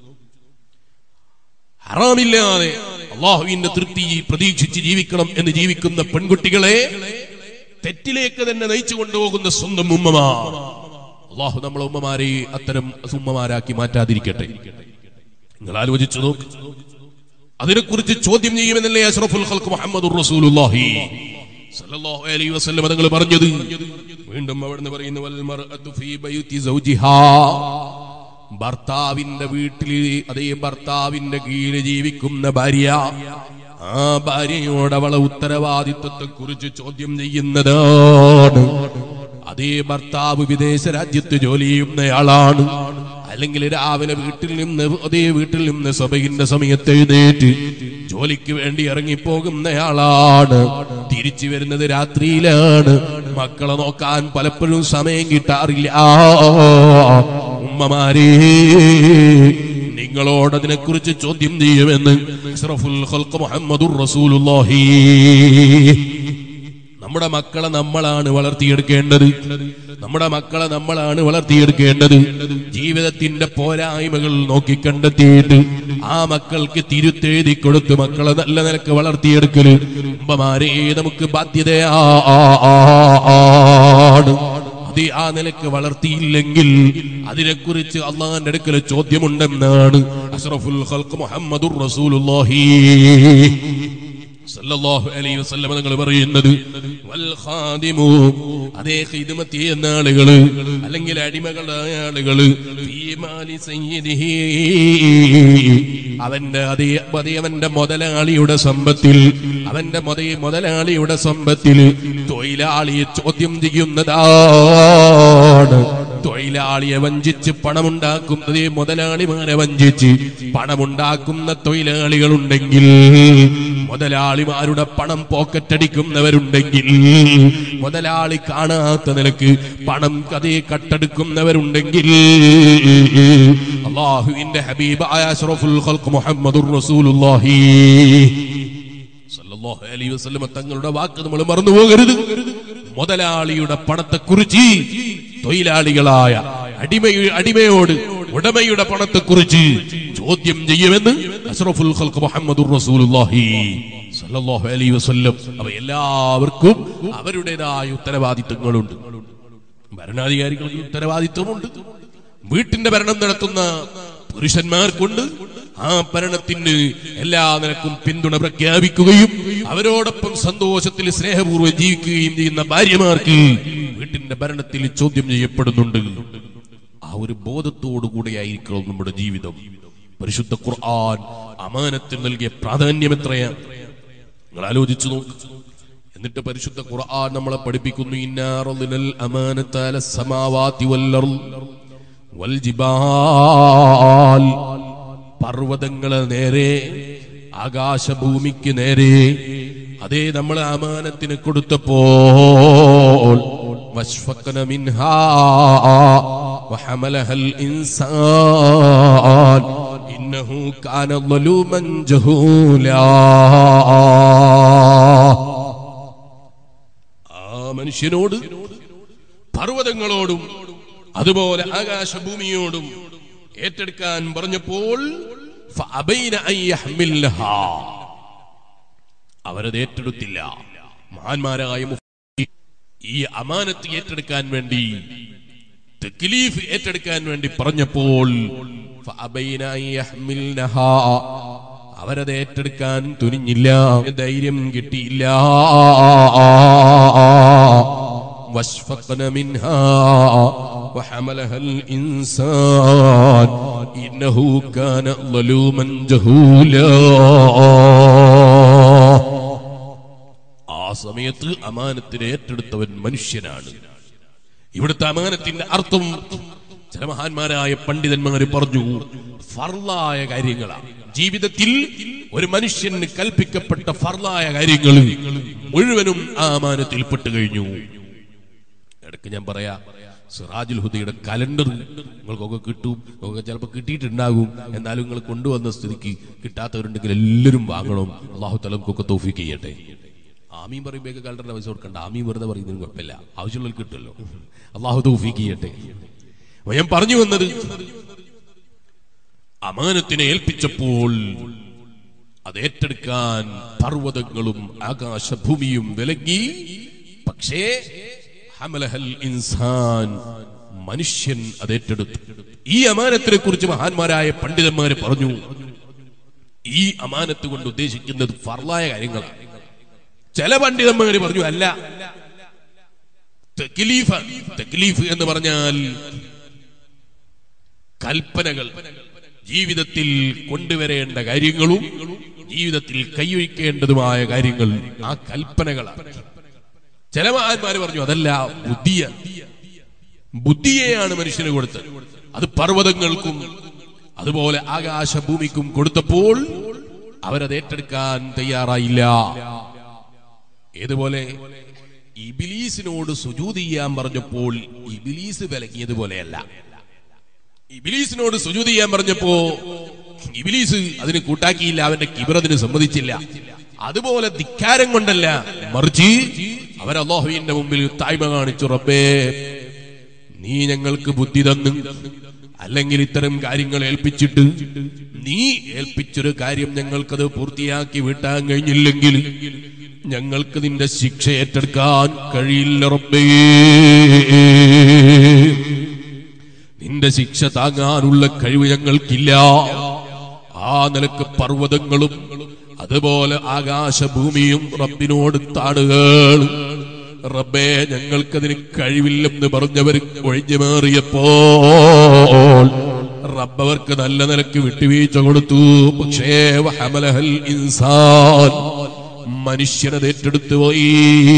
ഹറാമില്ലാതെ അള്ളാഹുവിന്റെ തൃപ്തി പ്രതീക്ഷിച്ച് ജീവിക്കണം എന്ന് ജീവിക്കുന്ന പെൺകുട്ടികളെ തെറ്റിലേക്ക് തന്നെ നയിച്ചു കൊണ്ടുപോകുന്ന സ്വന്തം ഉമ്മമാർ. അള്ളാഹു നമ്മളെ ഉമ്മമാരെ അത്തരം ഉമ്മമാരാക്കി മാറ്റാതിരിക്കട്ടെ. നിങ്ങൾ ആലോചിച്ചു നോക്ക്. അതിനെക്കുറിച്ച് ചോദ്യം ചെയ്യുമെന്നല്ലേ അഷ്റഫുൽ ഖൽഖ് മുഹമ്മദുർ റസൂലുള്ളാഹി സല്ലല്ലാഹു അലൈഹി വസല്ലം തങ്ങൾ പറഞ്ഞത്. വീണ്ടും അവിടുന്ന് പറയുന്നു വൽ മർഅതു ഫീ ബൈതി സൗജിഹാ. ഭർത്താവിന്റെ വീട്ടിൽ അതേ ഭർത്താവിന്റെ കീഴിൽ ജീവിക്കുന്ന ഭാര്യ ആ ഭാര്യയോട് അവളെ ഉത്തരവാദിത്വത്തെ കുറിച്ച് ചോദ്യം ചെയ്യുന്നതാണ്. അതേ ഭർത്താവ് വിദേശ രാജ്യത്ത് ജോലി ചെയ്യുന്നയാളാണ്, അല്ലെങ്കിൽ രാവിലെ വീട്ടിൽ നിന്ന് അതേ വീട്ടിൽ നിന്ന് സബഹിന്റെ സമയത്ത് എഴുന്നേറ്റ് ജോലിക്ക് വേണ്ടി ഇറങ്ങിപ്പോകുന്നയാളാണ്. തിരിച്ചു വരുന്നത് രാത്രിയിലാണ്. മക്കളെ നോക്കാൻ പലപ്പോഴും സമയം കിട്ടാറില്ല. ഉമ്മമാരെ, നിങ്ങളോട് അതിനെക്കുറിച്ച് ചോദ്യം ചെയ്യുമെന്ന് അഷ്റഫുൽ ഖൽഖ് മുഹമ്മദുർ റസൂലുള്ളാഹി. നമ്മുടെ മക്കളെ നമ്മളാണ് വളർത്തിയെടുക്കേണ്ടത്. നമ്മുടെ മക്കളെ നമ്മളാണ് വളർത്തിയെടുക്കേണ്ടത്. ജീവിതത്തിന്റെ പോരായ്മകൾ നോക്കി കണ്ടെത്തിയിട്ട് ആ മക്കൾക്ക് തിരുത്തെഴുതി കൊടുത്ത് മക്കളെ നല്ല നിലക്ക് വളർത്തിയെടുക്കല് ഉമ്മമാരെ നമുക്ക് ബാധ്യതയാണ്. അത് ആ നിലക്ക് വളർത്തിയില്ലെങ്കിൽ അതിനെക്കുറിച്ച് അള്ളാഹുവിന്റെ അടുക്കൽ ചോദ്യമുണ്ടെന്നാണ് അഷ്റഫുൽ ഖൽഖ് മുഹമ്മദുർ റസൂലുള്ളാഹി സല്ലല്ലാഹു അലൈഹി വസല്ലം തങ്ങൾ പറയുന്നത്. വൽ ഖാദിമു, അതേ ഖിദ്മത്ത് ചെയ്യുന്ന ആളുകള് അല്ലെങ്കിൽ അടിമകളായ ആളുകള് ഫീ മാലി സയ്യിദിഹി, അവന്റെ അതേ അവന്റെ മുതലാളിയുടെ സമ്പത്തിൽ അവന്റെ മുതലാളിയുടെ സമ്പത്തിൽ തൊഴിലാളിയെ ചോദ്യം ചെയ്യുന്നതാണ്. തൊഴിലാളിയെ വഞ്ചിച്ച് പണമുണ്ടാക്കുന്നതേ മുതലാളിമാരെ വഞ്ചിച്ച് പണമുണ്ടാക്കുന്ന തൊഴിലാളികളുണ്ടെങ്കിൽ, മുതലാളിമാരുടെ പണം പോക്കറ്റടിക്കുന്നവരുണ്ടെങ്കിൽ, മുതലാളി കാണാത്ത നിലക്ക് പണം കഥയെ കട്ടെടുക്കുന്നവരുണ്ടെങ്കിൽ, അല്ലാഹുവിന്റെ ഹബീബായ അഷ്റഫുൽ ഖൽഖ് മുഹമ്മദുർ റസൂലുള്ളാഹി സല്ലല്ലാഹു അലൈഹി വസല്ലം തങ്ങളുടെ വാക്ക് നമ്മൾ മറന്നു പോകരുത്. മുതലാളിയുടെ പണത്തെക്കുറിച്ച് തൊഴിലാളികളായ അടിമ അടിമയോട് ഉടമയുടെ പണത്തെക്കുറിച്ച് ചോദ്യം ചെയ്യുമെന്ന് അഷ്റഫുൽ ഖൽഖ് മുഹമ്മദുർ റസൂലുള്ളാഹി സല്ലല്ലാഹു അലൈഹി വസല്ലം. അവ എല്ലാവർക്കും അവരുടേതായ ഉത്തരവാദിത്തങ്ങളുണ്ട്. ഭരണാധികാരികൾക്ക് ഉത്തരവാദിത്വമുണ്ട്. വീട്ടിന്റെ ഭരണം നടത്തുന്ന പുരുഷന്മാർക്കുണ്ട്. ആ ഭരണത്തിന് എല്ലാ നിലക്കും പിന്തുണ പ്രഖ്യാപിക്കുകയും അവരോടൊപ്പം സന്തോഷത്തിൽ സ്നേഹപൂർവ്വം ജീവിക്കുകയും ചെയ്യുന്ന ഭാര്യമാർക്ക് വീട്ടിന്റെ ഭരണത്തിൽ ചോദ്യം ചെയ്യപ്പെടുന്നുണ്ട്. ആ ഒരു ബോധത്തോടുകൂടെ ആയിരിക്കണം നമ്മുടെ ജീവിതം. പരിശുദ്ധ ഖുർആൻ അമാനത്തിന് നൽകിയ പ്രാധാന്യം എത്രയാണ് നിങ്ങൾ ആലോചിച്ചു നോക്ക്. എന്നിട്ട് പരിശുദ്ധ ഖുർആൻ നമ്മളെ പഠിപ്പിക്കുന്നു, ഇന്നാ റളിനൽ അമാനത അലസ് സമാവാതി വൽ അർള് വൽ ജിബാൽ. പർവ്വതങ്ങളെ നേരെ, ആകാശഭൂമിക്ക് നേരെ അതേ നമ്മൾ അമാനത്തിന് കൊടുത്തപ്പോൾ വശ്ഫഖന മിൻഹാ വഹമലഹൽ ഇൻസാൻ ഇന്നഹു കാന ളലൂമൻ ജഹൂലാ. ആ മനുഷ്യനോട്, പർവ്വതങ്ങളോടും അതുപോലെ ആകാശഭൂമിയോടും ഏറ്റെടുക്കാൻ പറഞ്ഞപ്പോൾ അവരത് ഏറ്റെടുത്തില്ല. മഹാന്മാരായ ഈ അമാനത്ത് ഏറ്റെടുക്കാൻ വേണ്ടി, തക്ലീഫ് ഏറ്റെടുക്കാൻ വേണ്ടി പറഞ്ഞപ്പോൾ അവരത് ഏറ്റെടുക്കാൻ തുനിഞ്ഞില്ല, ധൈര്യം കിട്ടിയില്ല. واشفقن منها وحملها الإنسان إنه كان ظلوما جهولا. ആ സമയത്ത് അമാനത്തിനെ ഏറ്റെടുത്തവൻ മനുഷ്യനാണ്. ഇവിടുത്തെ അമാനത്തിന്റെ അർത്ഥം ചില മഹാന്മാരായ പണ്ഡിതന്മാർ പറഞ്ഞു, ഫർളായ കാര്യങ്ങളാണ്. ജീവിതത്തിൽ ഒരു മനുഷ്യന് കൽപ്പിക്കപ്പെട്ട ഫർളായ കാര്യങ്ങൾ മുഴുവനും ആ അമാനത്തിൽ പെട്ടു കഴിഞ്ഞു. ഇടയ്ക്ക് ഞാൻ പറയാ, സിറാജുൽ ഹുദയുടെ കലണ്ടർ നിങ്ങൾക്കൊക്കെ കിട്ടും, നിങ്ങൾക്ക് ചിലപ്പോൾ കിട്ടിയിട്ടുണ്ടാകും. എന്നാലും നിങ്ങൾ കൊണ്ടുവന്ന സ്ഥിതിക്ക് കിട്ടാത്തവരുണ്ടെങ്കിൽ എല്ലാവരും വാങ്ങണം. അള്ളാഹു തആല നമുക്കൊക്കെ തൗഫീഖ് ചെയ്യട്ടെ. ആമീൻ പറയുമ്പോഴേക്ക് കലണ്ടറിന്റെ പൈസ കൊടുക്കണ്ട, ആമീൻ വെറുതെ പറയുന്നതിന് കുഴപ്പമില്ല, ആവശ്യമുള്ളവർ കിട്ടുമല്ലോ. അള്ളാഹു തൗഫീഖ് ചെയ്യട്ടെ. ഞാൻ പറഞ്ഞു വന്നത്, അമാനത്തിനെ ഏൽപ്പിച്ചപ്പോൾ അത് ഏറ്റെടുക്കാൻ പർവ്വതങ്ങളും ആകാശഭൂമിയും വിലങ്ങി. പക്ഷേ ഹമലഹൽ ഇൻസാൻ, മനുഷ്യൻ അത് ഏറ്റെടുത്തു. ഈ അമാനത്തിനെ കുറിച്ച് മഹാന്മാരായ പണ്ഡിതന്മാര് പറഞ്ഞു, ഈ അമാനത്ത് കൊണ്ട് ഉദ്ദേശിക്കുന്നത് ഫർളായ കാര്യങ്ങളാണ്. ചില പണ്ഡിതന്മാര് പറഞ്ഞു അല്ല, തക്ലീഫ്. തക്ലീഫ് എന്ന് പറഞ്ഞാൽ കൽപ്പനകൾ, ജീവിതത്തിൽ കൊണ്ടുവരേണ്ട കാര്യങ്ങളും ജീവിതത്തിൽ കൈയൊഴിക്കേണ്ടതുമായ കാര്യങ്ങൾ, ആ കൽപ്പനകളാണ്. ചില മഹാന്മാര് പറഞ്ഞു അതല്ല, ബുദ്ധിയ ബുദ്ധിയെയാണ് മനുഷ്യന് കൊടുത്തത്. അത് പർവ്വതങ്ങൾക്കും അതുപോലെ ആകാശഭൂമിക്കും കൊടുത്തപ്പോൾ അവരത് ഏറ്റെടുക്കാൻ തയ്യാറായില്ല. ഏതുപോലെ ഇബ്ലീസിനോട് സുജൂദ് ചെയ്യാൻ പറഞ്ഞപ്പോൾ ഇബ്ലീസ് വിലങ്ങിയതുപോലെയല്ല. ഇബ്ലീസിനോട് സുജൂദ് ചെയ്യാൻ പറഞ്ഞപ്പോ ഇബ്ലീസ് അതിന് കൂട്ടാക്കിയില്ല, അവന്റെ കിബറതിന് സമ്മതിച്ചില്ല. അതുപോലെ ധിക്കാരം കൊണ്ടല്ല, മറിച്ച് അവർ അല്ലാഹുവിന്റെ മുമ്പിൽ താഴ്മ കാണിച്ചു, റബ്ബേ നീ ഞങ്ങൾക്ക് ബുദ്ധി തന്നു, അല്ലെങ്കിൽ ഇത്തരം കാര്യങ്ങൾ ഏൽപ്പിച്ചിട്ട് നീ ഏൽപ്പിച്ചൊരു കാര്യം ഞങ്ങൾക്കത് പൂർത്തിയാക്കി വീട്ടാൻ കഴിഞ്ഞില്ലെങ്കിൽ ഞങ്ങൾക്ക് നിന്റെ ശിക്ഷ ഏറ്റെടുക്കാൻ കഴിയില്ല റബ്ബേ. നിന്റെ ശിക്ഷ താങ്ങാനുള്ള കഴിവ് ഞങ്ങൾക്കില്ല. ആ നിലക്ക് പർവ്വതങ്ങളും അതുപോലെ ആകാശഭൂമിയും റബ്ബിനോട് താടുകൾ, റബ്ബേ ഞങ്ങൾക്കതിന് കഴിവില്ലെന്ന് പറഞ്ഞവർ ഒഴിഞ്ഞു മാറിയപ്പോൾ റബ്ബവർക്ക് നല്ല നിലക്ക് വിട്ടുവീഴ്ച കൊടുത്തു. പക്ഷേ വഹമലഹൽ ഇൻസാൻ, മനുഷ്യനത് ഏറ്റെടുത്തു പോയി.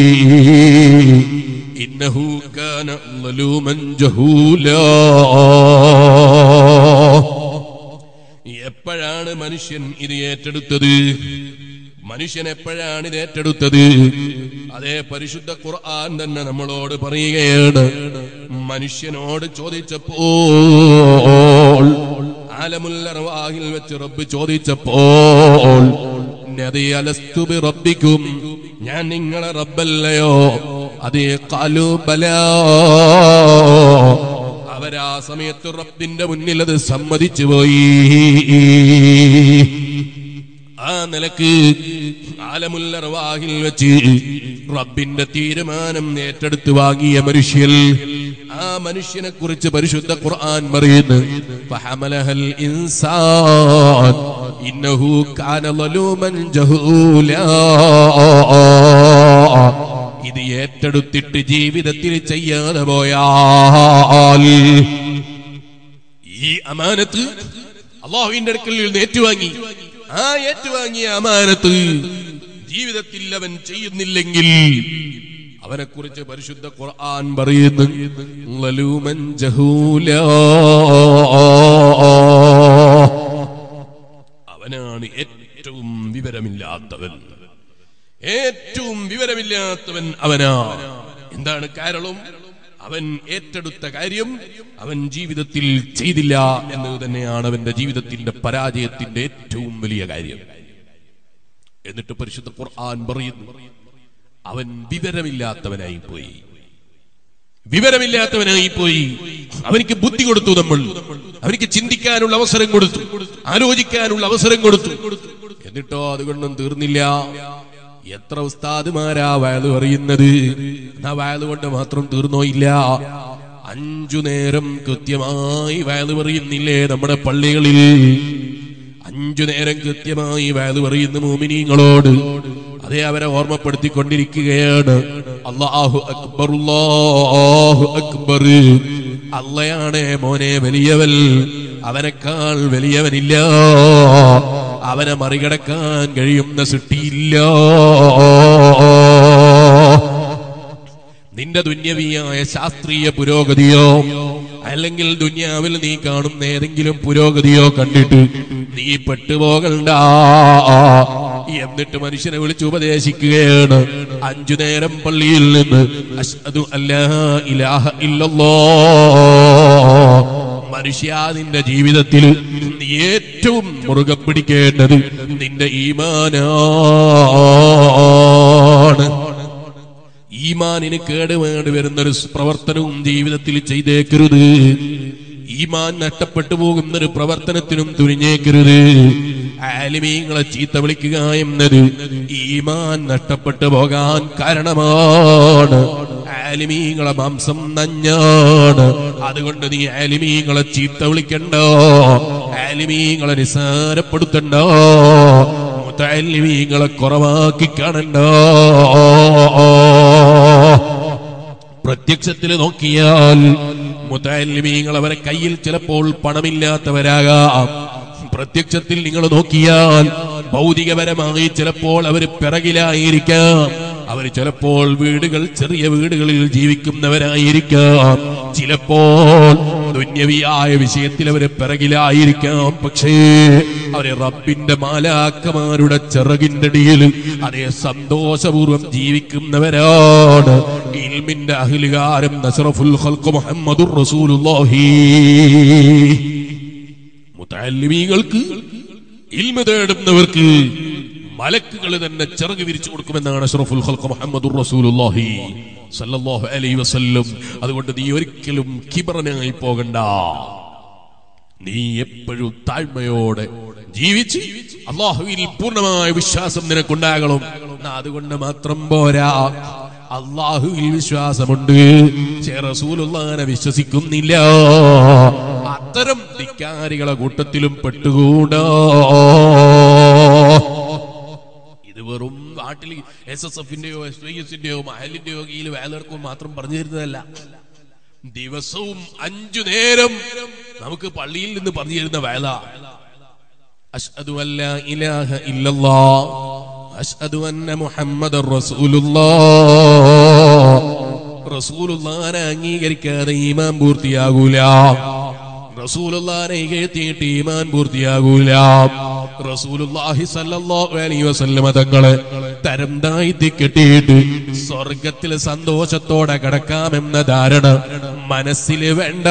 ഇന്നഹു കാന ളലൂമൻ ജഹൂലാ. എപ്പോഴാണ് മനുഷ്യൻ ഇത് ഏറ്റെടുത്തത്? മനുഷ്യൻ എപ്പോഴാണ് ഇത് ഏറ്റെടുത്തത്? അതേ പരിശുദ്ധ ഖുർആൻ തന്നെ നമ്മളോട് പറയുകയാണ്. മനുഷ്യനോട് ചോദിച്ചപ്പോൾ, ആലമുൽ അർവാഹിൽ വെച്ച് റബ്ബ് ചോദിച്ചപ്പോൾ, നദി അലസ്തു ബി റബ്ബിക്കും, ഞാൻ നിങ്ങളെ റബ്ബല്ലയോ? അതേ ഖാലു ബലാ, അവരാ സമയത്ത് റബ്ബിന്റെ മുന്നിൽ അത് സമ്മതിച്ചു പോയി. ആ നിലക്ക് ആലമുൽ അർവാഹിൽ വെച്ച് റബ്ബിന്റെ തീരുമാനം ഏറ്റെടുത്ത് വാങ്ങിയ മനുഷ്യൻ ആ മനുഷ്യനെ കുറിച്ച് പരിശുദ്ധ ഖുർആൻ പറയുന്നു ഫഹമലഹൽ ഇൻസാൻ ഇന്നഹു കാന ളലൂമൻ ജഹൂലാ. ഇത് ഏറ്റെടുത്തിട്ട് ജീവിതത്തിൽ ചെയ്യാതെ പോയാൽ ഈ അമാനത്ത് അല്ലാഹുവിന്റെ അടുക്കൽ നിന്ന് ഏറ്റുവാങ്ങി ആ ഏറ്റുവാങ്ങിയ അമാനത്ത് ജീവിതത്തിൽ അവൻ ചെയ്യുന്നില്ലെങ്കിൽ അവനെ കുറിച്ച് പരിശുദ്ധ ഖുർആൻ പറയുന്നു ളലൂമൻ ജഹൂലാ. അവനാണ് ഏറ്റവും വിവരമില്ലാത്തവൻ. ഏറ്റവും വിവരമില്ലാത്തവൻ അവനാ. എന്താണ് കാരണം? അവൻ ഏറ്റെടുത്ത കാര്യം അവൻ ജീവിതത്തിൽ ചെയ്തില്ല എന്നത് തന്നെയാണ് അവന്റെ ജീവിതത്തിന്റെ പരാജയത്തിന്റെ ഏറ്റവും വലിയ കാര്യം. എന്നിട്ട് പരിശുദ്ധ ഖുർആൻ പറയുന്നു അവൻ വിവരമില്ലാത്തവനായി പോയി. വിവരമില്ലാത്തവനായി പോയി. അവനിക്ക് ബുദ്ധി കൊടുത്തു നമ്മൾ. അവനിക്ക് ചിന്തിക്കാനുള്ള അവസരം കൊടുത്തു, ആലോചിക്കാനുള്ള അവസരം കൊടുത്തു. എന്നിട്ടോ അതുകൊണ്ടും തീർന്നില്ല. എത്ര ഉസ്താദുമാരാ വയല് പറയുന്നത്? ആ വയല് കൊണ്ട് മാത്രം തീർന്നോയില്ല. അഞ്ചു നേരം കൃത്യമായി വയല് പറയുന്നില്ലേ നമ്മുടെ പള്ളികളിൽ? അഞ്ചു നേരം കൃത്യമായി വയല് പറയുന്ന മോമിനീങ്ങളോട് അതേ അവരെ ഓർമ്മപ്പെടുത്തിക്കൊണ്ടിരിക്കുകയാണ്. അല്ലാഹു അക്ബർ, അല്ലാഹു അക്ബർ. അള്ളയാണേ മോനെ വലിയവൻ, അവനേക്കാൾ വലിയവനില്ല, അവനെ മറികടക്കാൻ കഴിയുന്ന സൃഷ്ടിയില്ല. നിന്റെ ദുന്യവിയായ ശാസ്ത്രീയ പുരോഗതിയോ അല്ലെങ്കിൽ ദുന്യാവിൽ നീ കാണുന്ന ഏതെങ്കിലും പുരോഗതിയോ കണ്ടിട്ട് നീ പെട്ടുപോകണ്ട. എന്നിട്ട് മനുഷ്യനെ വിളിച്ച് ഉപദേശിക്കുകയാണ് അഞ്ചു നേരം പള്ളിയിൽ നിന്ന് അശ്ഹദു അല്ലാ ഇലാഹ ഇല്ലല്ലാഹ്. മനുഷ്യ നിന്റെ ജീവിതത്തിൽ നീ ഏറ്റവും മുറുകെ പിടിക്കേണ്ടത് നിന്റെ ഈമാനാണ്. ഈമാനിന് കേടുവേണ്ടി വരുന്നൊരു പ്രവർത്തനവും ജീവിതത്തിൽ ചെയ്തേക്കരുത്. ഈമാൻ നഷ്ടപ്പെട്ടു പോകുന്നൊരു പ്രവർത്തനത്തിനും തുനിഞ്ഞേക്കരുത്. ആലിമീങ്ങളെ ചീത്ത വിളിക്കുക എന്നത് ഈമാൻ നഷ്ടപ്പെട്ടു പോകാൻ കാരണമാണ്. ആലിമീങ്ങളെ മാംസം നഞ്ഞാണ്. അതുകൊണ്ട് നീ ആലിമീങ്ങളെ ചീത്ത വിളിക്കണ്ട, ആലിമീങ്ങളെ നിസാരപ്പെടുത്തണ്ട, മുതഅല്ലിമീങ്ങളെ കുറവാക്കി കാണണ്ട. പ്രത്യക്ഷത്തിൽ നോക്കിയാൽ മുതഅല്ലിമീങ്ങൾ അവരെ കയ്യിൽ ചിലപ്പോൾ പണമില്ലാത്തവരാകാം. പ്രത്യക്ഷത്തിൽ നിങ്ങൾ നോക്കിയാൽ ഭൗതികപരമായി ചിലപ്പോൾ അവർ പിറകിലായിരിക്കാം. അവർ ചിലപ്പോൾ വീടുകൾ ചെറിയ വീടുകളിൽ ജീവിക്കുന്നവരായിരിക്കാം. ചിലപ്പോൾ ദുന്യവിയായ വിഷയത്തിൽ അവര് പിറകിലായിരിക്കാം. പക്ഷേ അവരെ റബ്ബിന്റെ മാലാക്കമാരുടെ ചിറകിന്റെ അടിയിൽ അതേ സന്തോഷപൂർവ്വം ജീവിക്കുന്നവരാണ്. ഇൽമിന്റെ അഹ്ലുകാരൻ അശ്റഫുൽ ഖൽഖ് മുഹമ്മദുർ റസൂലുള്ളാഹി. മുതഅല്ലിമീങ്ങൾക്ക് ഇൽമ് തേടുന്നവർക്ക് മലക്കുകൾ തന്നെ ചിറക് വിരിച്ചു കൊടുക്കുമെന്നാണ് അശ്റഫുൽ ഖൽഖ് മുഹമ്മദുർ റസൂലുള്ളാഹി സല്ലല്ലാഹു അലൈഹി വസല്ലം. അതുകൊണ്ട് നീ ഒരിക്കലും കിബറനായി പോകണ്ട. നീ എപ്പോഴും താഴ്മയോടെ ജീവിച്ച് അല്ലാഹുവിൽ പൂർണ്ണമായ വിശ്വാസം നിനക്കുണ്ടാകണം. അതുകൊണ്ട് മാത്രം പോരാ, അല്ലാഹുവിൽ വിശ്വാസമുണ്ട്, പക്ഷേ റസൂലുള്ളാഹിനെ വിശ്വസിക്കുന്നില്ല. അത്തരം ധിക്കാരികളെ കൂട്ടത്തിലും പെട്ടുകൂടാ. ഇത് വെറും നാട്ടിൽ എസ് എസ് എഫിന്റെയോ എസ് വൈ എസിന്റെയോ മഹലിന്റെയോ കീഴിൽ വേലർക്കും മാത്രം പറഞ്ഞു തരുന്നതല്ല. ദിവസവും അഞ്ചു നേരം നമുക്ക് പള്ളിയിൽ നിന്ന് പറഞ്ഞു തരുന്ന വേല അശ്ഹദു അല്ലാ ഇലാഹ ഇല്ലല്ലാഹ് അശ്ഹദു അന്ന മുഹമ്മദർ റസൂലുള്ളാഹ്. റസൂലുള്ളാഹിനെ അംഗീകരിക്കാതെ ഈമാൻ പൂർത്തിയാകൂല. റസൂലുള്ളാഹിനെ ഇകഴ്ത്തിയിട്ട് ഈമാൻ പൂർത്തിയാകൂല. റസൂലുള്ളാഹി സ്വല്ലല്ലാഹു അലൈഹി വസല്ലമ തങ്ങളെ തരം താഴ്ത്തി കെട്ടിയിട്ട് സ്വർഗത്തിൽ സന്തോഷത്തോടെ കിടക്കാമെന്ന ധാരണ മനസ്സിൽ വേണ്ട.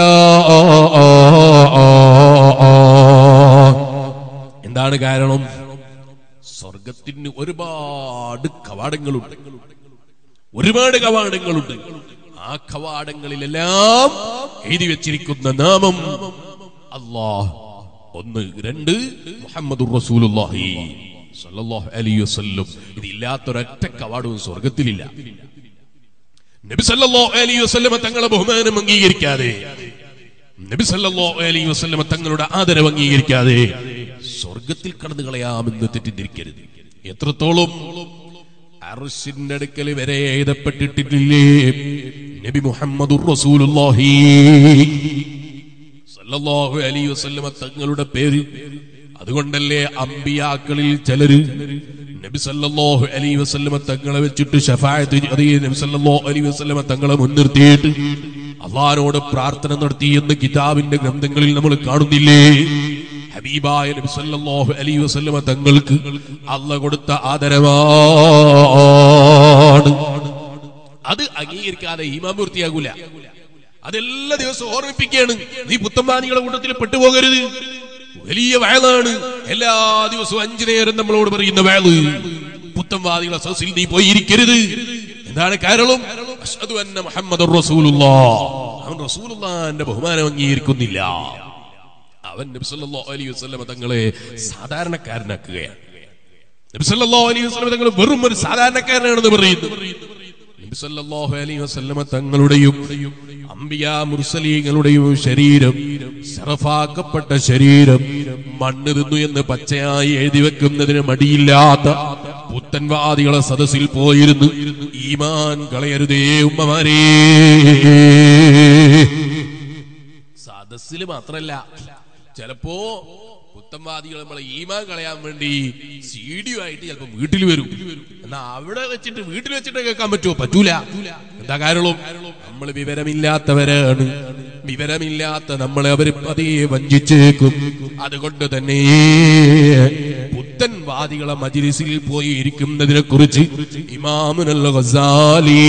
എന്താണ് കാരണം? സ്വർഗത്തിന് ഒരുപാട് കവാടങ്ങളുണ്ട്, ഒരുപാട് കവാടങ്ങളുണ്ട്. ആ കവാടങ്ങളിലെല്ലാം എഴുതി വെച്ചിരിക്കുന്ന നാമം അല്ലാഹ്. ഒന്ന്, രണ്ട്, മുഹമ്മദുർ റസൂലുള്ളാഹി സ്വല്ലല്ലാഹു അലൈഹി വസല്ലം. ഇതില്ലാത്തൊരൊറ്റ കവാടവും സ്വർഗത്തിലില്ല. നബി സല്ലല്ലാഹു അലൈഹി വസല്ലമ തങ്ങളെ ബഹുമാനം അംഗീകരിക്കാതെ, നബി സല്ലല്ലാഹു അലൈഹി വസല്ലമ തങ്ങളുടെ ആദരവ് അംഗീകരിക്കാതെ സ്വർഗത്തിൽ കടന്നു കളയാമെന്ന് തെറ്റിദ്ധരിക്കരുത്. എത്രത്തോളം അർശിന്റെ അടുക്കൽ വരെ എഴുതപ്പെട്ടിട്ടില്ലേ നബി മുഹമ്മദുർ റസൂലുള്ളാഹി സല്ലല്ലാഹു അലൈഹി വസല്ലമ തങ്ങളുടെ പേര്. അതുകൊണ്ടല്ലേ അമ്പിയാക്കളിൽ ചിലര് നബി സല്ലല്ലാഹു അലൈഹി വസല്ലമ തങ്ങളെ വെച്ചിട്ട് ശഫാഅത്ത് അതേ നബി സല്ലല്ലാഹു അലൈഹി വസല്ലമ തങ്ങളെ മുൻനിർത്തിയിട്ട് അല്ലാഹുവോട് പ്രാർത്ഥന നടത്തി എന്ന് കിതാബിന്റെ ഗ്രന്ഥങ്ങളിൽ നമ്മൾ കാണുന്നില്ലേ? ഹബീബായ നബി സല്ലല്ലാഹു അലൈഹി വസല്ലമ തങ്ങൾക്ക് അല്ലാഹു കൊടുത്ത ആദരവാണ്. അത് അംഗീകരിക്കാതെ ഈമാൻ പൂർത്തിയാകൂല. അതെല്ലാ ദിവസവും ഓർമ്മിപ്പിക്കുകയാണ്. നീ പുത്തമ്പാനികളുടെ കൂട്ടത്തിൽ പെട്ടുപോകരുത്. വലിയ വയലാണ്. എല്ലാ ദിവസവും അഞ്ചു നേരം നമ്മളോട് പറയുന്ന വയല്. പുത്തംവാദികളെ സദസ്സിൽ നീ പോയിരിക്കരുത്. എന്താണ് കാരണം? അശ്ഹദു അന്ന മുഹമ്മദുർ റസൂലുള്ളാഹ്. അവൻ റസൂലുള്ളാഹിന്റെ ബഹുമാനം അംഗീകരിക്കുന്നില്ല. അവൻ നബി സല്ലല്ലാഹു അലൈഹി വസല്ലം തങ്ങളെ സാധാരണക്കാരനാക്കുകയാണ്. നബി സല്ലല്ലാഹു അലൈഹി വസല്ലം തങ്ങൾ വെറും ഒരു സാധാരണക്കാരനാണെന്ന് പറയുന്നു. നബി സല്ലല്ലാഹു അലൈഹി വസല്ലം തങ്ങളുടെയും അംബിയാ മുർസലീങ്ങളുടെയും ശരീരം ശറഫാക്കപ്പെട്ട ശരീരം മണ്ണ് തിന്നു എന്ന് പച്ചയായി എഴുതി വെക്കുന്നതിന് മടിയില്ലാത്ത പുത്തൻവാദികളെ സദസ്സിൽ പോയിരുന്നു ഈമാൻ കളയരുതേ ഉമ്മമാരേ. സദസ്സിൽ മാത്രല്ല, ചിലപ്പോ പുത്തൻവാദികൾ നമ്മളെ ഈമാൻ കളയാൻ വേണ്ടി സീഡിയുമായിട്ട് ചിലപ്പോ വീട്ടിൽ വരും. എന്നാ അവിടെ വെച്ചിട്ട് വീട്ടിൽ വെച്ചിട്ട് കേൾക്കാൻ പറ്റുമോ? പറ്റൂല. എന്താ കാരണം? നമ്മൾ വിവരമില്ലാത്തവരാണ്. വിവരമില്ലാത്ത നമ്മളെ അവർ പതിയെ വഞ്ചിച്ചേക്കും. അതുകൊണ്ട് തന്നെ പുത്തൻവാദികളെ മജ്‌ലിസിൽ പോയി ഇരിക്കുന്നതിനെ കുറിച്ച് ഇമാമുൽ ഗസാലി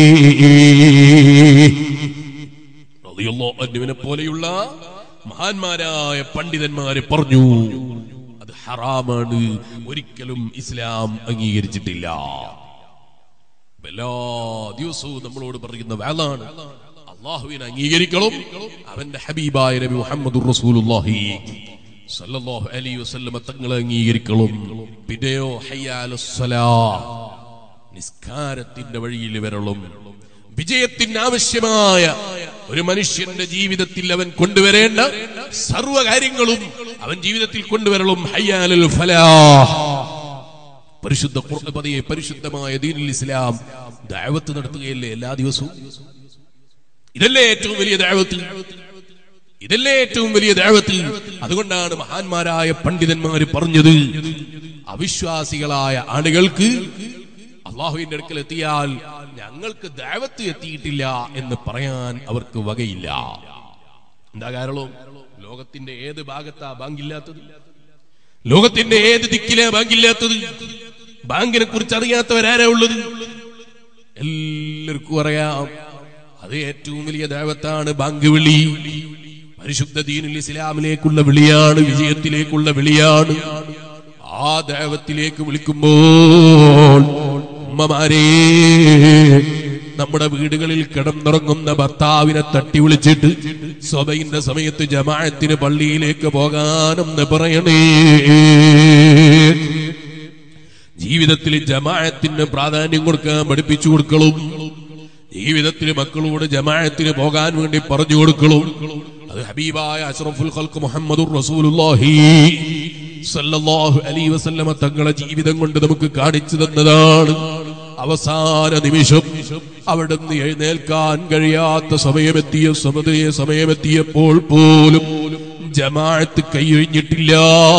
റളിയല്ലാഹു അൻഹുവിനെ പോലെയുള്ള മഹാന്മാരായ പണ്ഡിതന്മാരെ പറഞ്ഞു, അത് ഹറാമാണ്, ഒരിക്കലും ഇസ്ലാം അംഗീകരിച്ചിട്ടില്ല. എല്ലാ ദിവസവും നമ്മളോട് പറയുന്ന വാളാണ് അല്ലാഹുവിനെ അംഗീകരിക്കണം, അവന്റെ ഹബീബായ നബി മുഹമ്മദുർ റസൂലുള്ളാഹി സല്ലല്ലാഹു അലൈഹി വസല്ലം തങ്ങളെ അംഗീകരിക്കണം. പിന്നെയോ ഹയ്യാലസ് സ്വലാഹ്, നിസ്കാരത്തിന്റെ വഴിയിൽ വരണം. വിജയത്തിന് ആവശ്യമായ ഒരു മനുഷ്യന്റെ ജീവിതത്തിൽ അവൻ കൊണ്ടുവരേണ്ട സർവ്വ കാര്യങ്ങളും അവൻ ജീവിതത്തിൽ കൊണ്ടുവരണം. ഹയ്യാലുൽ ഫലാഹ്, പരിശുദ്ധ ഖുർആനിലെ പരിശുദ്ധമായ ദീനുൽ ഇസ്ലാം ദഅവത്ത് നടത്തുകയല്ലേ എല്ലാ ദിവസവും? ഇതല്ലേ ഏറ്റവും വലിയ ദഅവത്ത്? ഇതല്ലേ ഏറ്റവും വലിയ ദഅവത്ത്? അതുകൊണ്ടാണ് മഹാന്മാരായ പണ്ഡിതന്മാർ പറഞ്ഞത്, അവിശ്വാസികളായ ആളുകൾക്ക് അല്ലാഹുവിന്റെ അടുക്കൽ എത്തിയാൽ ഞങ്ങൾക്ക് ദഅവത്ത് എത്തിയിട്ടില്ല എന്ന് പറയാൻ അവർക്ക് വകയില്ല. എന്താ കാരണം? ലോകത്തിന്റെ ഏത് ഭാഗത്താ ബാങ്കില്ലാത്തത്? ലോകത്തിന്റെ ഏത് ദിക്കിലാ ബാങ്കില്ലാത്തത്? ബാങ്കിനെ കുറിച്ച് അറിയാത്തവരാരാ ഉള്ളത്? എല്ലാവർക്കും അറിയാം. അത് ഏറ്റവും വലിയ ദഅവത്താണ് ബാങ്ക് വിളി. പരിശുദ്ധ ദീനുൽ ഇസ്ലാമിലേക്കുള്ള വിളിയാണ്, വിജയത്തിലേക്കുള്ള വിളിയാണ്. ആ ദഅവത്തിലേക്ക് വിളിക്കുമ്പോൾ ഉമ്മമാരേ, നമ്മുടെ വീടുകളിൽ കിടന്നുറങ്ങുന്ന ഭർത്താവിനെ തട്ടി വിളിച്ചിട്ട് സ്വബഹിന്റെ സമയത്ത് ജമാഅത്തിന് പള്ളിയിലേക്ക് പോകാനെന്ന് പറയണേ. ജീവിതത്തിൽ ജമാഅത്തിന് പ്രാധാന്യം കൊടുക്കാൻ പഠിപ്പിച്ചു കൊടുക്കണം. ജീവിതത്തിൽ മക്കളോട് ജമാഅത്തിന് പോകാൻ വേണ്ടി പറഞ്ഞു കൊടുക്കണം. അത് ഹബീബായ അഷ്റഫുൽ ഖൽഖ് മുഹമ്മദുർ റസൂലുള്ളാഹി സല്ലല്ലാഹു അലൈഹി വസല്ലം തങ്ങളുടെ ജീവിതം കൊണ്ട് നമുക്ക് കാണിച്ചു തന്നതാണ്. അവസാന നിമിഷം അവിടുന്ന് എഴുന്നേൽക്കാൻ കഴിയാത്ത സമയമെത്തിയ സമതയെ സമയമെത്തിയപ്പോൾ പോലും ജമാഅത്ത് കൈയൊഴിഞ്ഞിട്ടില്ല.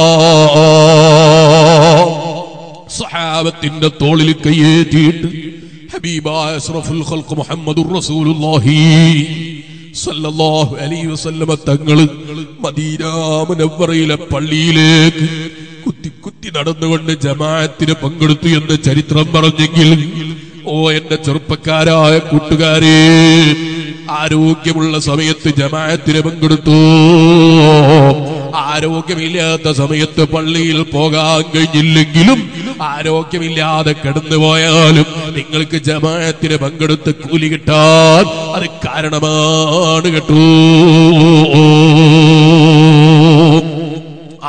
സഹാബത്തിന്റെ തോളിൽ കൈയേറ്റിയിട്ട് ഹബീബായ അഷ്റഫുൽ ഖൽഖ് മുഹമ്മദുർ റസൂലുള്ളാഹി സല്ലല്ലാഹു അലൈഹി വസല്ലം തങ്ങൾ മദീന മുനവ്വറയിലെ പള്ളിയിലേക്ക് കുത്തി കുത്തി നടന്നുകൊണ്ട് ജമാഅത്തിന് പങ്കെടുത്തു എന്ന് ചരിത്രം പറഞ്ഞെങ്കിൽ, ഓ എന്റെ ചെറുപ്പക്കാരായ കൂട്ടുകാരെ, ആരോഗ്യമുള്ള സമയത്ത് ജമാഅത്തിന് പങ്കെടുത്തു. ആരോഗ്യമില്ലാത്ത സമയത്ത് പള്ളിയിൽ പോകാൻ കഴിഞ്ഞില്ലെങ്കിലും ആരോഗ്യമില്ലാതെ കിടന്നുപോയാലും നിങ്ങൾക്ക് ജമാഅത്തിന് പങ്കെടുത്ത് കൂലി കിട്ടാൻ അത് കാരണമാണ് കേട്ടോ.